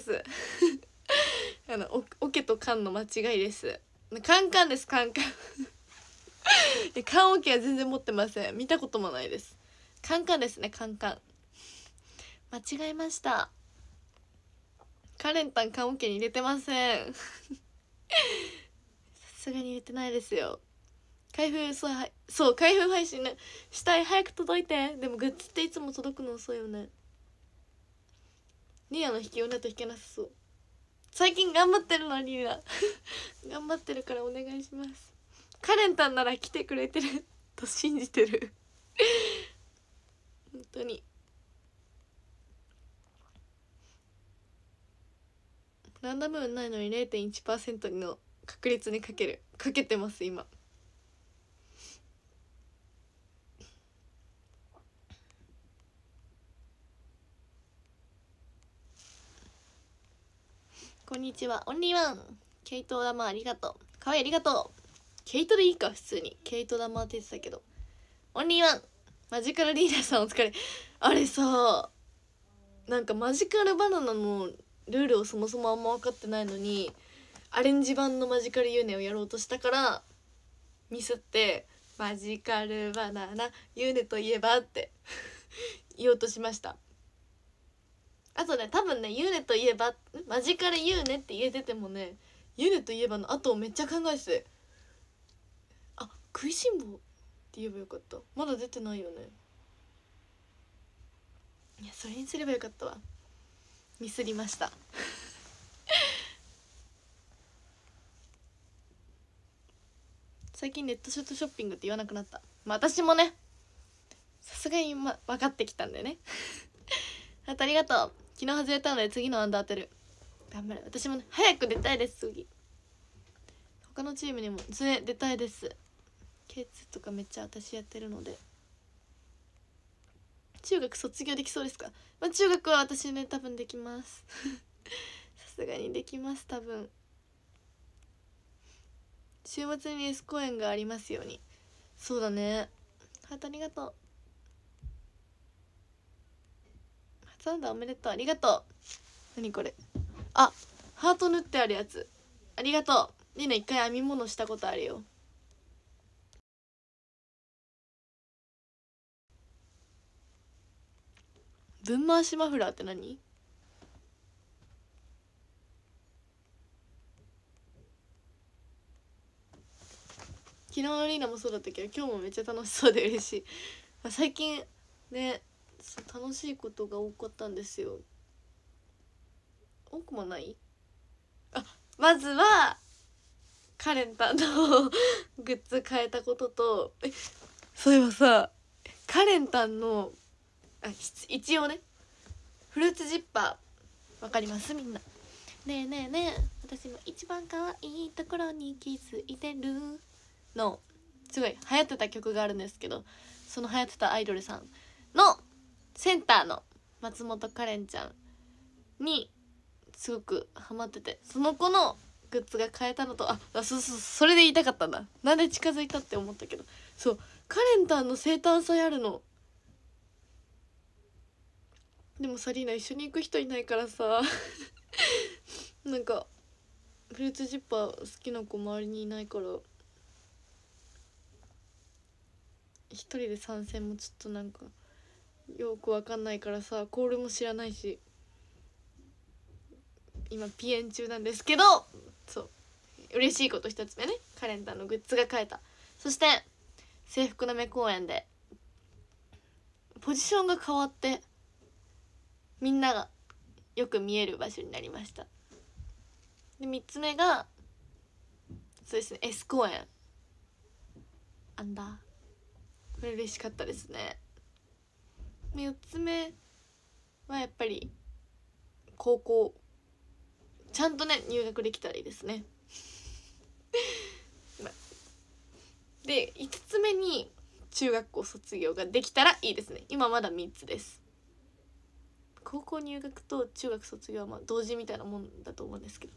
オケとカンの間違いです。カンカンです、カンカン。カンオケは全然持ってません。見たこともないです。カンカンですね、カンカン。間違えました。カレンタンカンオケに入れてません。さすがに入れてないですよ。開封、そう開封配信ねしたい。早く届いて。でもグッズっていつも届くの遅いよね。リアの引きよねと引けなさそう。最近頑張ってるのリア。頑張ってるからお願いします。カレンタンなら来てくれてると信じてる。本当に。ランダム運ないのに 0.1% の確率にかけてます今。こんにちは、オンリーワン。ケイト玉ありがとう。かわいい、ありがとう。ケイトでいいか、普通にケイト玉って言ってたけど。オンリーワン。マジカルリーダーさんお疲れ。あれさ、なんかマジカルバナナのルールをそもそもあんま分かってないのにアレンジ版のマジカルユーネをやろうとしたからミスってマジカルバナナユーネといえばって言おうとしました。あとね、多分ね、ユーネといえばマジカルユーネって言えててもね、ユーネといえばの後をめっちゃ考えてて、あ、食いしん坊って言えばよかった。まだ出てないよね。いや、それにすればよかったわ。ミスりました。最近ネットショッピングって言わなくなった。まあ私もね、さすがに分かってきたんだよね。ありがとう。昨日外れたので次のアンダー当てる。頑張れ。私もね、早く出たいです。次他のチームにも出たいです。K2 とかめっちゃ私やってるので。中学卒業できそうですか。まあ、中学は私ね、多分できます。さすがにできます、多分。週末に S 公演がありますように。そうだね。ハートありがとう。初アンダーおめでとう。ありがとう。何これ。あ、ハート縫ってあるやつ。ありがとう。リーナ一回編み物したことあるよ。 ぶん回しマフラーって何？昨日のリーナもそうだったけど今日もめっちゃ楽しそうで嬉しい。最近ね楽しいことが多かったんですよ。多くもない？まずはカレンタのグッズ変えたことと、そういえばさカレンタンの一応ねフルーツジッパーわかります？みんなねえねえねえ私も一番可愛いところに気づいてるのすごい流行ってた曲があるんですけど、その流行ってたアイドルさんのセンターの松本カレンちゃんにすごくハマってて、その子のグッズが買えたのとそれで言いたかったんだ。なんで近づいたって思ったけど、そうカレンタンの生誕祭あるの。でもさリーナ一緒に行く人いないからさなんかフルーツジッパー好きな子周りにいないから一人で参戦もちょっとなんかよくわかんないからさ、コールも知らないし今ピエン中なんですけど、そう嬉しいこと一つ目ね、カレンターのグッズが買えた。そして制服の目公園でポジションが変わってみんながよく見える場所になりました。で3つ目がそうですね S 公園アンダー、これ嬉しかったですね。4つ目はやっぱり高校ちゃんとね入学できたらいいですねで5つ目に中学校卒業ができたらいいですね。今まだ3つです。高校入学と中学卒業はまあ同時みたいなもんだと思うんですけど、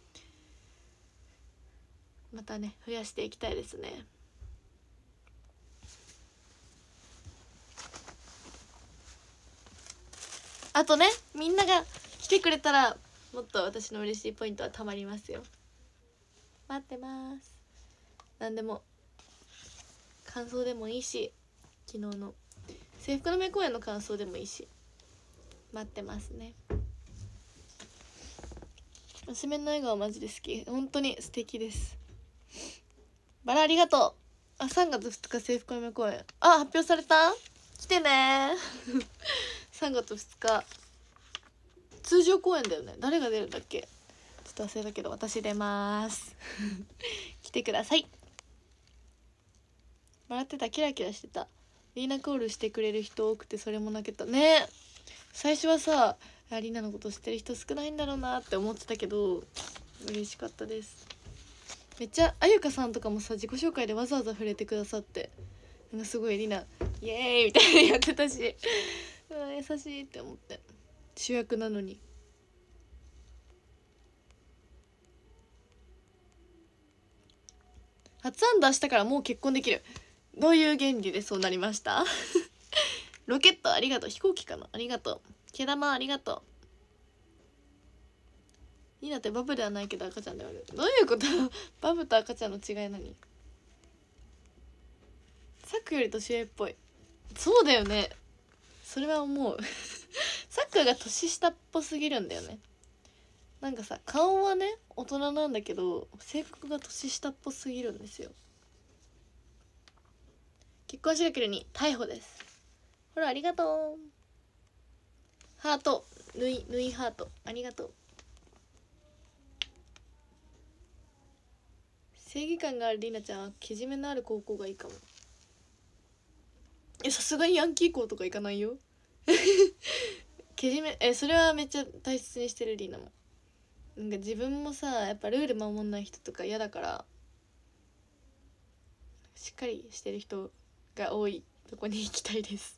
またね増やしていきたいですね。あとねみんなが来てくれたらもっと私の嬉しいポイントはたまりますよ。待ってます。何でも感想でもいいし、昨日の制服の目公演の感想でもいいし待ってますね。娘の笑顔マジで好き、本当に素敵です。バラありがとう。3月2日制服の目公演発表された？来てね3月2日通常公演だよね。誰が出るんだっけちょっと忘れたけど私出ます来てください。笑ってた、キラキラしてた。リーナコールしてくれる人多くてそれも泣けたね。最初はさリーナのこと知ってる人少ないんだろうなって思ってたけど嬉しかったです。めっちゃあゆかさんとかもさ自己紹介でわざわざ触れてくださって、なんかすごいリーナイエーイみたいなやってたし優しいって思って、主役なのに。初アンダーしたからもう結婚できる。どういう原理でそうなりましたロケットありがとう。飛行機かな、ありがとう。毛玉ありがとう。いいなってバブではないけど赤ちゃんではある。どういうことバブと赤ちゃんの違い何？サックより年上っぽい。そうだよね、それは思うサックが年下っぽすぎるんだよね。なんかさ顔はね大人なんだけど性格が年下っぽすぎるんですよ。結婚しがけるに逮捕です。ほらありがとう。ハート縫いハートありがとう。正義感があるりなちゃんはけじめのある高校がいいかも。さすがにヤンキー校とか行かないよけじめそれはめっちゃ大切にしてるリーナも。なんか自分もさやっぱルール守んない人とか嫌だからしっかりしてる人が多いとこに行きたいです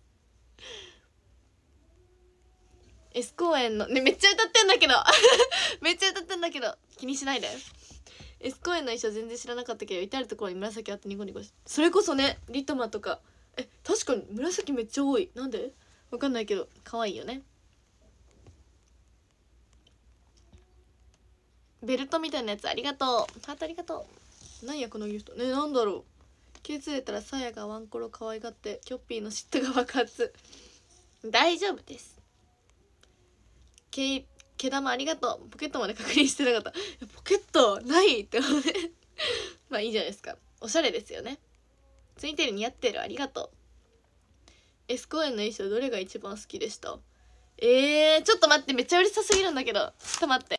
S 公園のねめっちゃ歌ってんだけどめっちゃ歌ってんだけど気にしないで。 S 公園の衣装全然知らなかったけど至る所に紫あってニコニコして、それこそねリトマとか確かに紫めっちゃ多い。なんでわかんないけど可愛いよね。ベルトみたいなやつありがとう。ハートありがとう。何やこのギフトね、なんだろう。気づいたらサヤがワンコロ可愛がってキョッピーの嫉妬が爆発。大丈夫です。 毛玉ありがとう。ポケットまで確認してなかった。ポケットないって思ってまあいいじゃないですか。おしゃれですよね。ツインテール似合ってる、ありがとう。S 公演の衣装どれが一番好きでした？ちょっと待って、めっちゃうるさすぎるんだけど、ちょっと待って。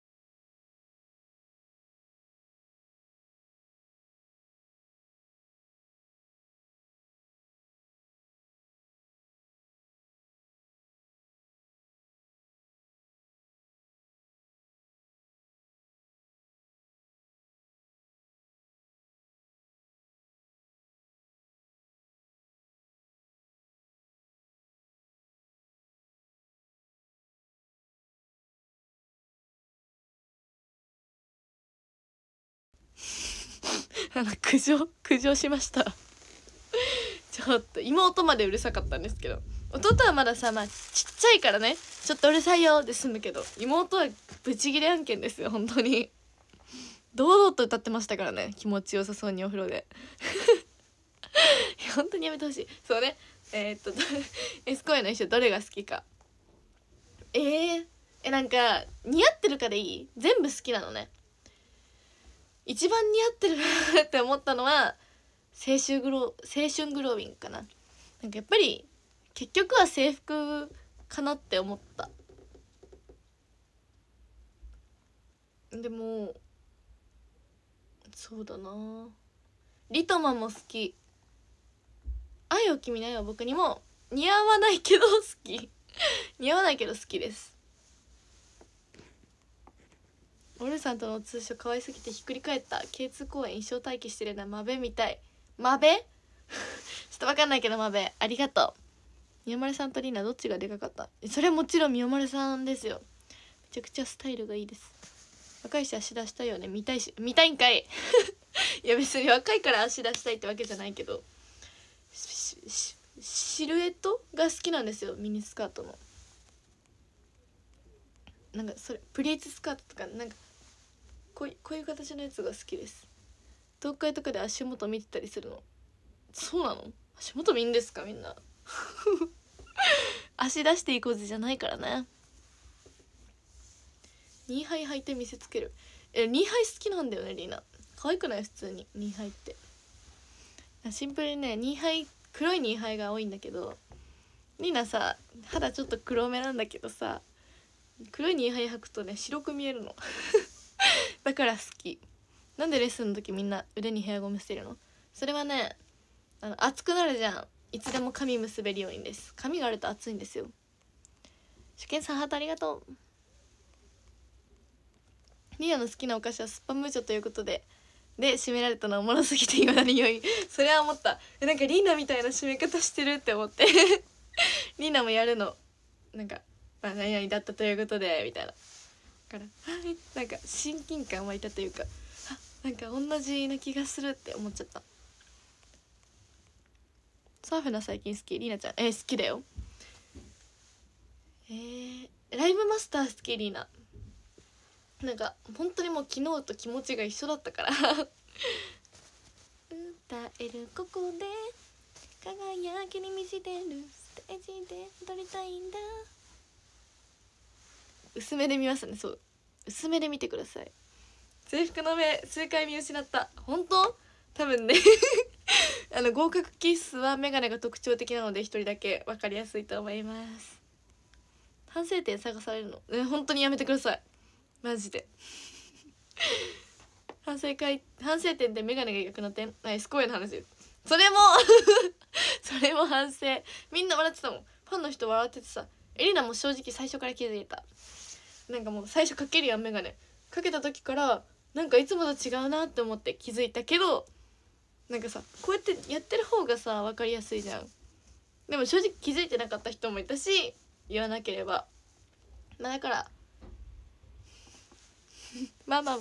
苦情しましたちょっと妹までうるさかったんですけど、弟はまださ、まあちっちゃいからね、ちょっとうるさいよで済むけど、妹はブチギレ案件ですよ本当に。堂々と歌ってましたからね、気持ちよさそうにお風呂で本当にやめてほしい。そうね、S 公演の衣装どれが好きか。なんか似合ってるかでいい？全部好きなのね。一番似合ってるなって思ったのは青春グロービンかな。なんかやっぱり結局は制服かなって思った。でもそうだな、リトマも好き。愛を君の愛は僕にも似合わないけど好き似合わないけど好きです。オルさんとの通称可愛すぎてひっくり返った。 K2 公演一生待機してるな。マベみたい。マベちょっと分かんないけど、マベありがとう。宮丸さんとリーナどっちがでかかった？それはもちろん宮丸さんですよ。めちゃくちゃスタイルがいいです。若いし足出したいよね。見たいんかいいや別に若いから足出したいってわけじゃないけど、シルエットが好きなんですよ、ミニスカートの。なんかそれプリーツスカートとか、なんかこういう形のやつが好きです。東海とかで足元見てたりするの。そうなの？足元見んですかみんな足出していこうぜじゃないからね。ニーハイ履いて見せつける。ニーハイ好きなんだよねリーナ。可愛くない？普通にニーハイってシンプルにね、ニーハイ黒いニーハイが多いんだけど、リーナさ肌ちょっと黒めなんだけどさ、黒いニーハイ履くとね白く見えるのだから好き。なんでレッスンの時みんな腕にヘアゴムしてるの？それはね、熱くなるじゃん。いつでも髪結べるようにです。髪があると熱いんですよ。初見さんハートありがとう。リアの好きなお菓子はスッパムーチョということで締められたのはおもろすぎて今だに良いそれは思った。なんかリーナみたいな締め方してるって思ってリーナもやるの。なんか、まあ、何々だったということでみたいなからなんか親近感湧いたというか、なんか同じな気がするって思っちゃった。サーフな最近好き。リーナちゃん好きだよ。ライブマスター好きリーナ。なんか本当にもう昨日と気持ちが一緒だったから歌えるここで輝きに満ちてるステージで踊りたいんだ。薄めで見ますね。そう、薄めで見てください。制服の目数回見失った。本当？多分ね合格キッスはメガネが特徴的なので一人だけ分かりやすいと思います。反省点探されるの本当にやめてくださいマジで反省点でメガネが逆な点。スコアの話。それもそれも反省。みんな笑ってたもん。ファンの人笑っててさ、エリナも正直最初から気づいた。なんかもう最初かけるやん、メガネかけた時からなんかいつもと違うなって思って気づいたけど、なんかさこうやってやってる方がさ分かりやすいじゃん。でも正直気づいてなかった人もいたし、言わなければだからまあ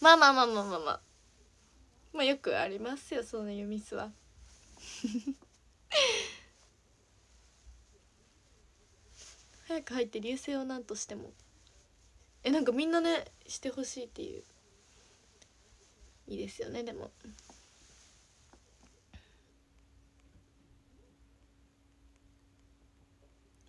よくありますよ、そういうミスは早く入って流星をなんとしてもなんかみんなねしてほしいっていう。いいですよね。でも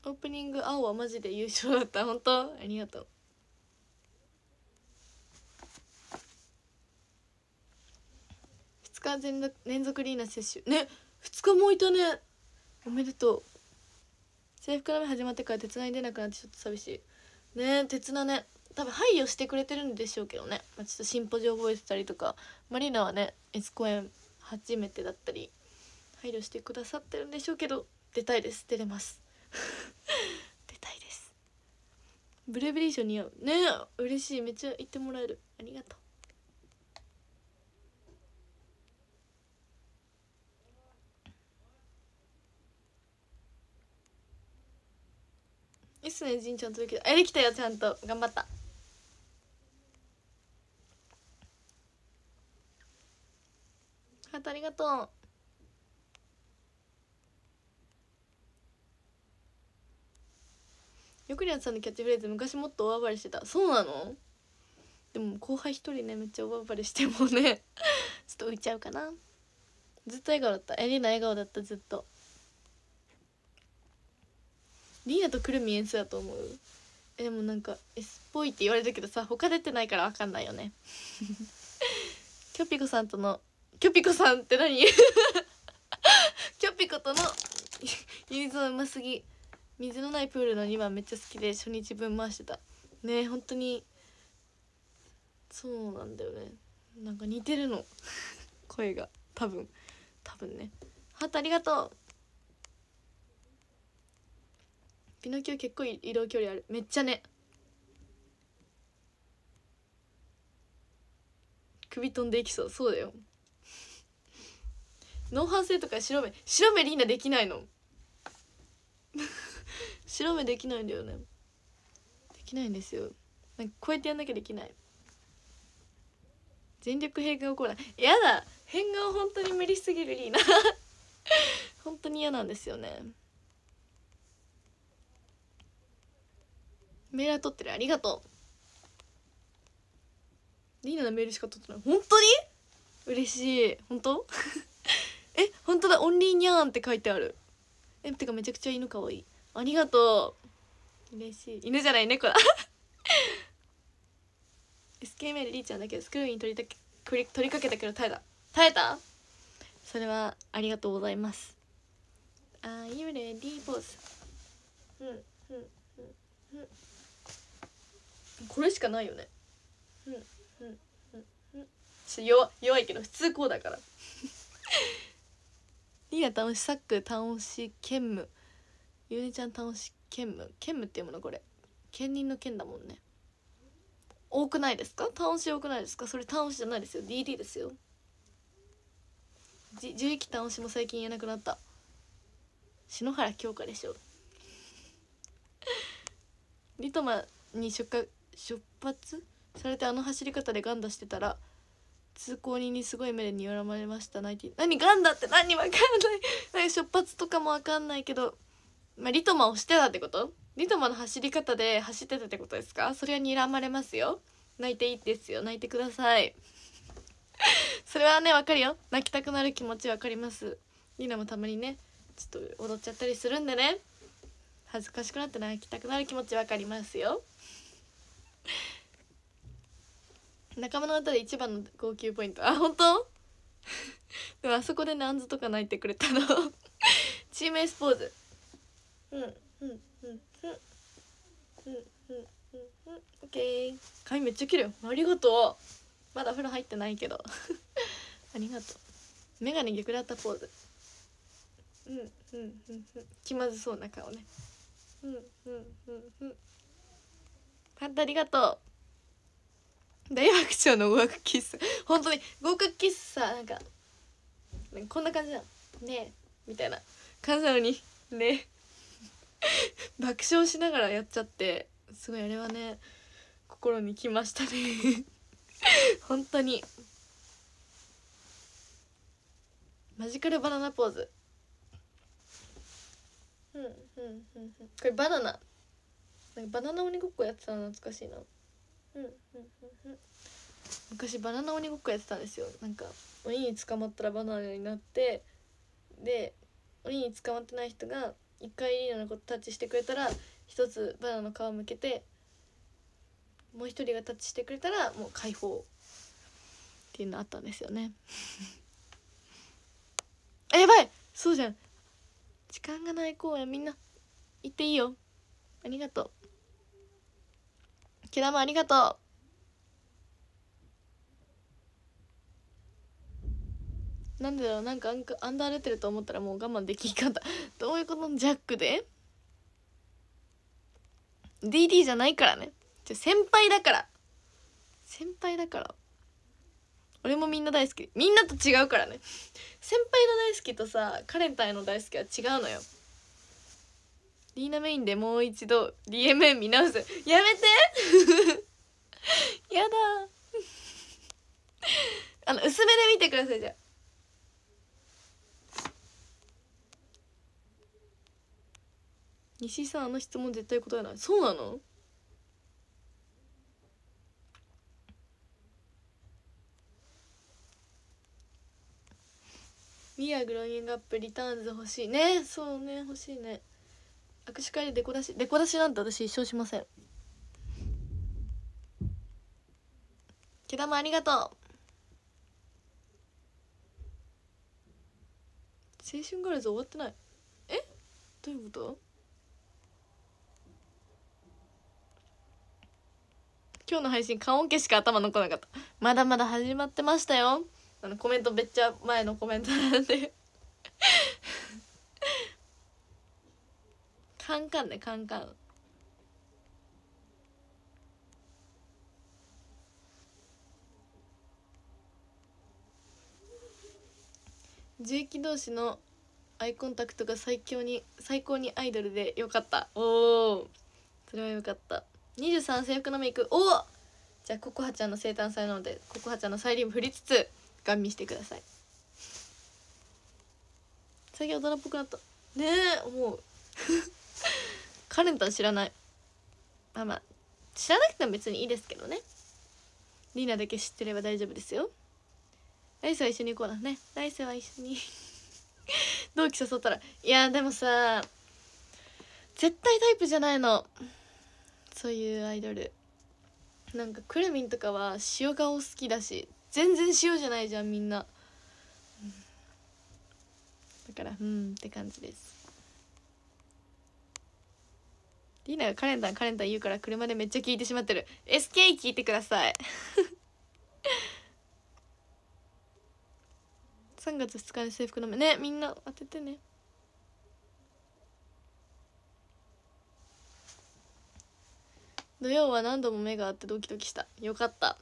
オープニング青はマジで優勝だった。本当ありがとう。2日連続リーナ接種ね。2日もいたね。おめでとう。制服の目始まってから鉄菜に出なくなってちょっと寂しいね。鉄菜ね、多分配慮してくれてるんでしょうけどね、ちょっと進歩上覚えてたりとか、マリーナはね S 公演初めてだったり配慮してくださってるんでしょうけど、出たいです。出れます出たいです。ブレイブリー賞似合うね。嬉しい。めっちゃ言ってもらえる。ありがとう。いいっすね。じんちゃんとできた。できたよ。ちゃんと頑張った。ハートありがとう。よくりやさんのキャッチフレーズ昔もっと大暴れしてた。そうなの？でも後輩一人ねめっちゃ大暴れしてもねちょっと浮いちゃうかな。ずっと笑顔だった。リーナ笑顔だった。ずっと。リーナとくるみ演奏だと思う。でもなんか S っぽいって言われるけどさ、他出てないから分かんないよねキョピコさんとの、キョピコさんって何キョピコとのユニゾンうますぎ。水のないプールの2番めっちゃ好きで初日分回してたね。本当にそうなんだよね。なんか似てるの声が多分ね。ハートありがとう。ピノキオ結構移動距離ある。めっちゃね。首飛んでいきそう。そうだよノーハン性とか白目リーナできないの白目できないんだよね。できないんですよ。なんかこうやってやんなきゃできない。全力変顔コーナーやだ。変顔本当に無理すぎるリーナ本当に嫌なんですよね。メールは取ってる。ありがとう。リーナのメールしか取ってない。本当に嬉しい。本当本当だ。オンリーニャーンって書いてある。てかめちゃくちゃ犬かわいい。ありがとう。嬉しい。犬じゃない猫だSK メールリーちゃんだけどスクリーンに取りかけたけど耐えたそれはありがとうございます。Are you ready? ポーズ。これしかないよね。弱いけど普通こうだからリーナ楽しサック楽し兼務ゆうねちゃん楽し兼務っていうもの。これ兼任の兼だもんね。多くないですか？楽し多くないですか？それ楽しじゃないですよ。 DD ですよ。樹液楽しも最近言えなくなった。篠原京香でしょリトマに出発されてあの走り方でガンダしてたら通行人にすごい目で睨まれました。何ガンダって何わかんない出発とかもわかんないけど、リトマをしてたってこと？リトマの走り方で走ってたってことですか？それは睨まれますよ。泣いていいですよ。泣いてくださいそれはねわかるよ。泣きたくなる気持ちわかります。リナもたまにねちょっと踊っちゃったりするんでね、恥ずかしくなって泣きたくなる気持ちわかりますよ仲間の歌で一番の号泣ポイント。本当でもあそこでねあんずとか泣いてくれたのチームエースポーズ。オッケー。髪めっちゃ綺麗。ありがとう。まだ風呂入ってないけどありがとう。メガネ逆だったポーズ。気まずそうな顔ね。パンタありがとう。大爆笑の合格キス本当に合格キスさ、なんかこんな感じじゃんねえみたいな感じなのにね爆笑しながらやっちゃって、すごいあれはね心にきましたね本当に。マジカルバナナポーズ。これバナナ、なんかバナナ鬼ごっこやってたの懐かしいな。昔バナナ鬼ごっこやってたんですよ。なんか鬼に捕まったらバナナになって、で鬼に捕まってない人が一回リーナのことタッチしてくれたら一つバナナの皮むけて、もう一人がタッチしてくれたらもう解放っていうのあったんですよねあ、やばい、そうじゃん、時間がない公園、みんな行っていいよ。ありがとう、けだまありがとう。なんでだろう、なんかアンダー出てると思ったらもう我慢できんかったどういうこと？ジャックで DD じゃないからね、先輩だから、先輩だから。俺もみんな大好き、みんなと違うからね先輩の大好きとさカレンタインの大好きは違うのよ。リーナメインでもう一度 DMM 見直す、やめてやだ薄めで見てください。じゃあ西井さん、あの質問絶対答えない。そうなの？ミアグローイングアップリターンズ欲しいね。そうね、欲しいね。握手会でデコ出しなんて私一生しません。けだまありがとう。青春ガールズ終わってない。え、どういうこと？今日の配信缶オケしか頭残らなかった。まだまだ始まってましたよ。コメントめっちゃ前のコメントなんでカンカンね、カンカン。重機同士のアイコンタクトが最高にアイドルでよかった。おお、それはよかった。23制服のメイク、おお、じゃあココハちゃんの生誕祭なのでココハちゃんのサイリウム振りつつガン見してください。最近大人っぽくなったねえ、思うカレンタン知らない。まあ知らなくても別にいいですけどね。リーナだけ知ってれば大丈夫ですよ。来世は一緒に行こうなね。来世は一緒に同期誘ったら、いやでもさ絶対タイプじゃないの、そういうアイドル。なんかくるみんとかは塩顔好きだし、全然塩じゃないじゃんみんな、だからって感じです。リーナがカレンタン言うから車でめっちゃ聞いてしまってる。 SK 聞いてください3月2日に制服の目ね、みんな当ててね。土曜は何度も目が合ってドキドキした。よかった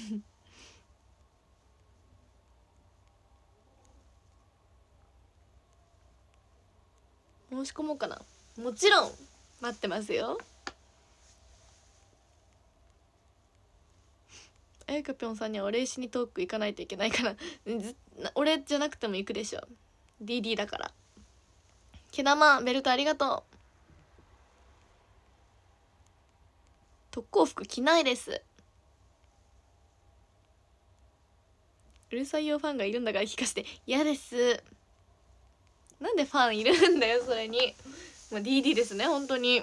申し込もうかな。もちろん待ってますよ。あゆかぴょんさんにはお礼しにトーク行かないといけないから俺じゃなくても行くでしょ、 DD だから。けだまベルトありがとう。特攻服着ないです。うるさいよファンがいるんだから聞かせて。嫌です。なんでファンいるんだよそれに。もう DD ですね本当に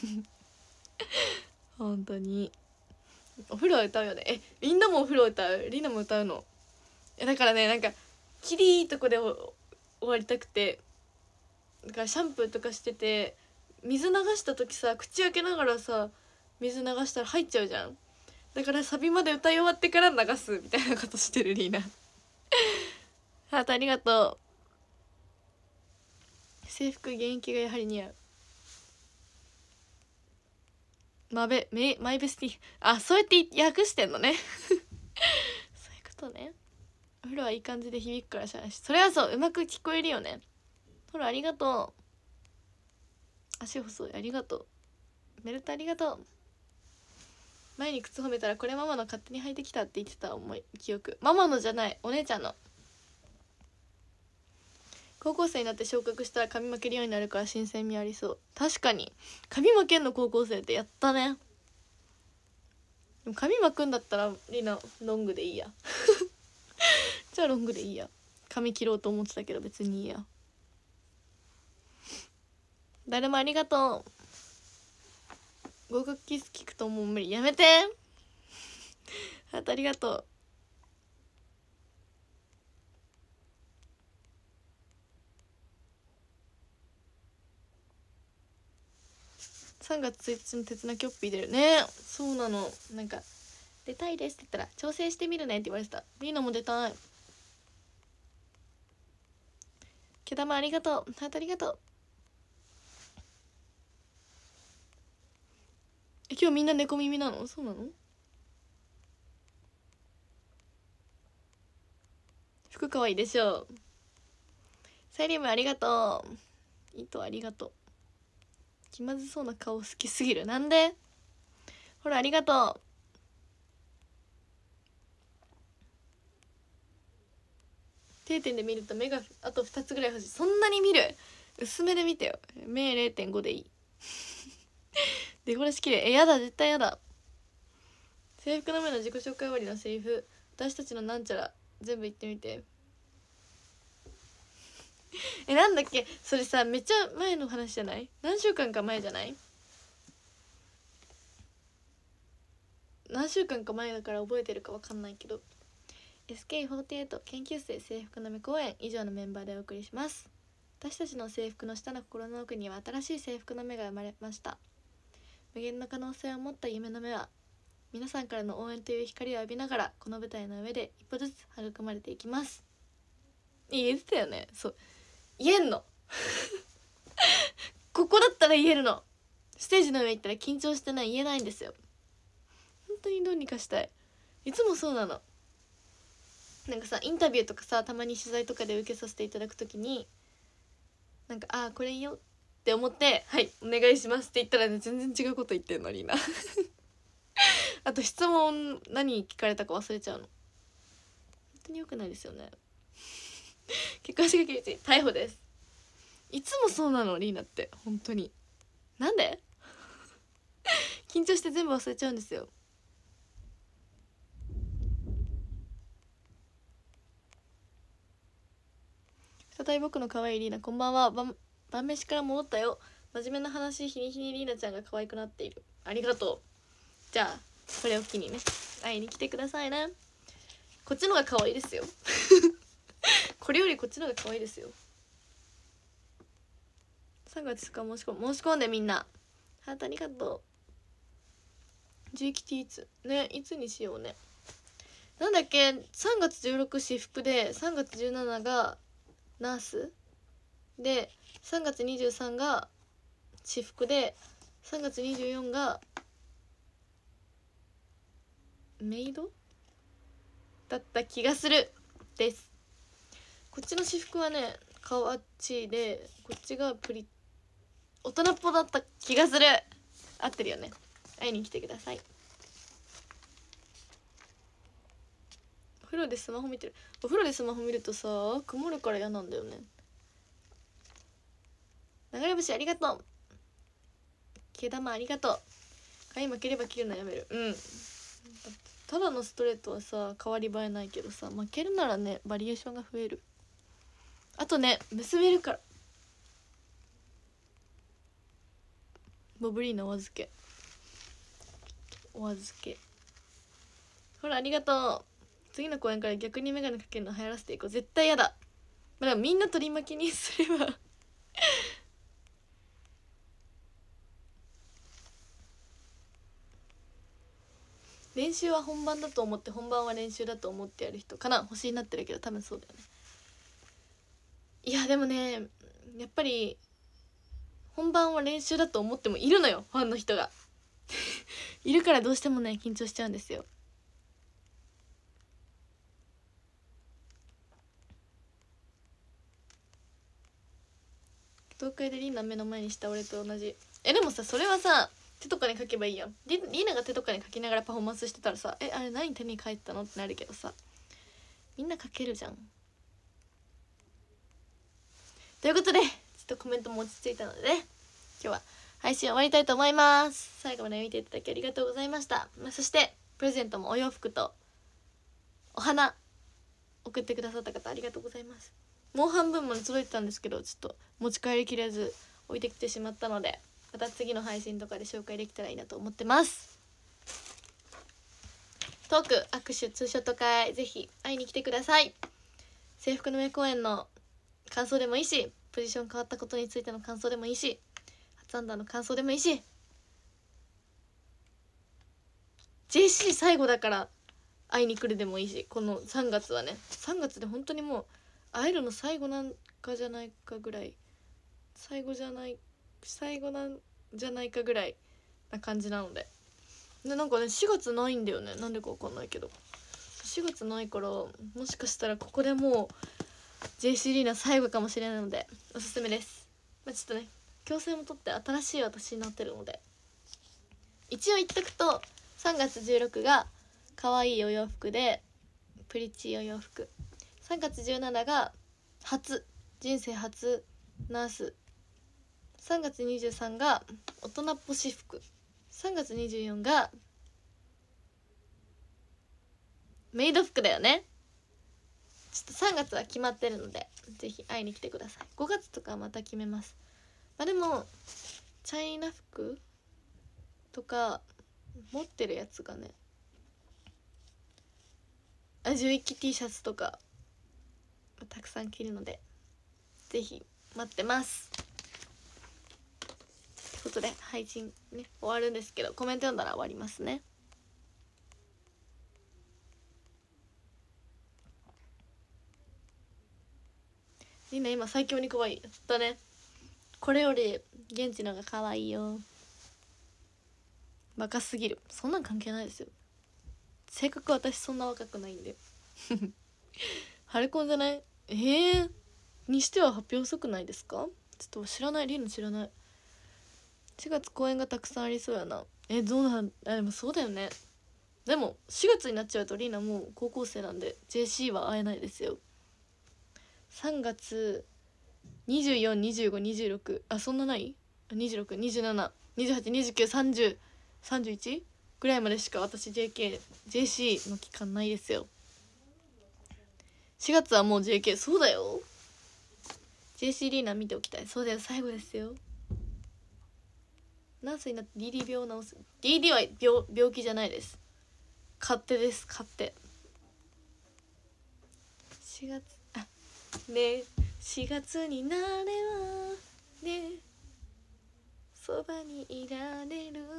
本当に。お風呂は歌うよね。みんなもお風呂歌う？リナも歌うの？だからね、なんかキリいいとこで終わりたくて、だからシャンプーとかしてて水流した時さ、口開けながらさ水流したら入っちゃうじゃん。だからサビまで歌い終わってから流すみたいなことしてるリーナハートありがとう。制服現役がやはり似合う。マイベスティ。あ、そうやって訳してんのねそういうことね。お風呂はいい感じで響くからしゃあし、それはそう、うまく聞こえるよね。ほらありがとう。足細いありがとう。ベルトありがとう。前に靴褒めたらこれママの勝手に履いてきたって言ってた記憶。ママのじゃない、お姉ちゃんの。高校生になって昇格したら髪巻けるようになるから新鮮味ありそう。確かに髪巻けんの高校生ってやったね。でも髪巻くんだったらリナロングでいいやじゃあロングでいいや。髪切ろうと思ってたけど別にいいや。 誰もありがとう。合格キス聞くともう無理、やめてハートありがとう。3月1日の鉄なきょっぴー出るね。そうなの。なんか出たいですって言ったら調整してみるねって言われてた。リーナも出たい。毛玉ありがとう。ハートありがとう。今日みんな猫耳なの？そうなの？服かわいいでしょう。サイリウムありがとう。糸ありがとう。気まずそうな顔好きすぎる。なんで？ほらありがとう。定点で見ると目があと2つぐらい欲しい。そんなに見る？薄めで見てよ。目 0.5 でいいでこれしきれい。やだ、絶対やだ。制服の目の自己紹介終わりのセリフ、私たちのなんちゃら全部言ってみてなんだっけそれさ、めっちゃ前の話じゃない？何週間か前じゃない？何週間か前だから覚えてるか分かんないけど、 SK48 研究生制服の目公演以上のメンバーでお送りします。私たちの制服の下の心の奥には新しい制服の目が生まれました。無限の可能性を持った夢の目は皆さんからの応援という光を浴びながらこの舞台の上で一歩ずつ育まれていきます。言えてたよね。そう言えんのここだったら言えるの。ステージの上行ったら緊張してない言えないんですよ。本当にどうにかしたい。いつもそうなの。なんかさ、インタビューとかさ、たまに取材とかで受けさせていただくときになんかあこれいいよって思ってはいお願いしますって言ったらね、全然違うこと言ってんのリーナあと質問何聞かれたか忘れちゃうの。本当に良くないですよね結婚式が逮捕です。いつもそうなのリーナって。本当になんで緊張して全部忘れちゃうんですよ。再び僕の可愛いリーナこんばんは。晩飯から戻ったよ。真面目な話、日に日にリーナちゃんが可愛くなっている。ありがとう。じゃあこれを機にね会いに来てくださいね。こっちのが可愛いですよこれよりこっちのが可愛いですよ。3月2日申し込んでみんな。ハートありがとう。11期いつね、いつにしようね。なんだっけ、3月16私服で3月17がナースで3月23が私服で3月24がメイドだった気がするです。こっちの私服はねカワチで、こっちが大人っぽだった気がする。合ってるよね。会いに来てください。お風呂でスマホ見てる。お風呂でスマホ見るとさ曇るから嫌なんだよね。流れ星ありがとう。毛玉ありがとう。髪負ければ切るのやめる。うん、ただのストレートはさ変わり映えないけどさ、負けるならねバリエーションが増える。あとね結べるから。ボブリーナお預けほらありがとう。次の公演から逆にメガネかけるの流行らせていこう。絶対やだ。まあ、みんな取り巻きにすれば練習は本番だと思って本番は練習だと思ってやる人かな。星になってるけど多分そうだよね。いやでもねやっぱり本番は練習だと思ってもいるのよ、ファンの人がいるからどうしてもね緊張しちゃうんですよ。東海でリーナ目の前にした俺と同じ。でもさそれはさ手とかに書けばいいやん。リーナが手とかに書きながらパフォーマンスしてたらさあれ何手に書いたのってなるけどさ、みんな書けるじゃん。ということでちょっとコメントも落ち着いたのでね、今日は配信終わりたいと思います。最後まで見ていただきありがとうございました。そしてプレゼントもお洋服とお花送ってくださった方ありがとうございます。もう半分まで届いてたんですけどちょっと持ち帰りきれず置いてきてしまったので、また次の配信とかで紹介できたらいいなと思ってます。トーク、握手、ツーショット会、ぜひ会いに来てください。制服の上公演の感想でもいいし、ポジション変わったことについての感想でもいいし、初アンダーの感想でもいいし、 JC 最後だから会いに来るでもいいし、この3月はね、3月で本当にもう会えるの最後なんかじゃないかぐらい、最後なんじゃないかぐらいな感じなので、なんかね4月ないんだよね、なんでかわかんないけど4月ないから、もしかしたらここでもう JC リーナ最後かもしれないのでおすすめです。ちょっとね矯正もとって新しい私になってるので、一応言っとくと3月16が可愛いお洋服でプリチお洋服、3月17が人生初ナース、3月23が大人っぽし服、3月24がメイド服だよね。ちょっと3月は決まってるのでぜひ会いに来てください。5月とかはまた決めます。でもチャイナ服とか持ってるやつがね、11期 T シャツとかたくさん着るのでぜひ待ってます。ってことで配信ね終わるんですけど、コメント読んだら終わりますね。みんな今最強に可愛いやったね。これより現地のが可愛いよ。若すぎる。そんなん関係ないですよ。性格私そんな若くないんでハルコンじゃない？にしては発表遅くないですか？ちょっと知らない。リーナ知らない。4月公演がたくさんありそうやな。どうなん？でもそうだよね。でも4月になっちゃうとリーナもう高校生なんで JC は会えないですよ。3月24、25、26、そんなない？ 26、27、28、29、30、31ぐらいまでしか私 JC の期間ないですよ。4月はもう JK。 そうだよ。 JC リーナ見ておきたい。そうだよ、最後ですよ。ナースになって DD 病を治す。 DD は病気じゃないです。勝手です、勝手。4月ね、4月になればね、そばにいられる、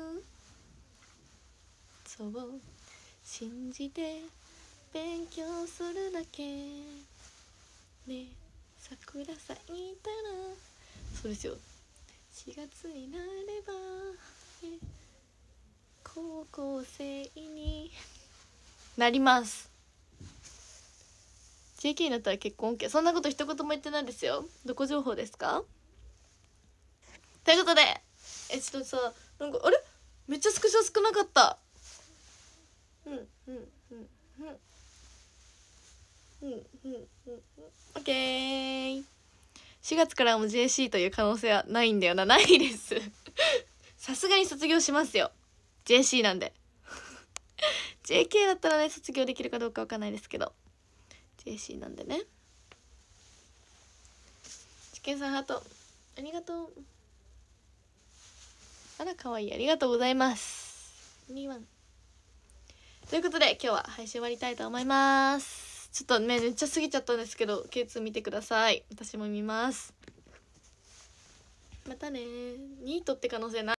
そう信じて勉強するだけね、桜咲いたら、そうですよ。4月になれば、ね、高校生になります。 JK になったら結婚 OK。 そんなこと一言も言ってないですよ。どこ情報ですか？ということでちょっとさ、なんかあれめっちゃスクショ少なかった。オッケー。4月からも JC という可能性はないんだよな。ないですさすがに卒業しますよ、 JC なんでJK だったらね卒業できるかどうかわかんないですけど JC なんでね。チキンさんハートありがとう。あらかわいい、ありがとうございます。ということで今日は配信終わりたいと思います。ちょっとねめっちゃ過ぎちゃったんですけど K2 見てください。私も見ます。またね。ニートって可能性ない。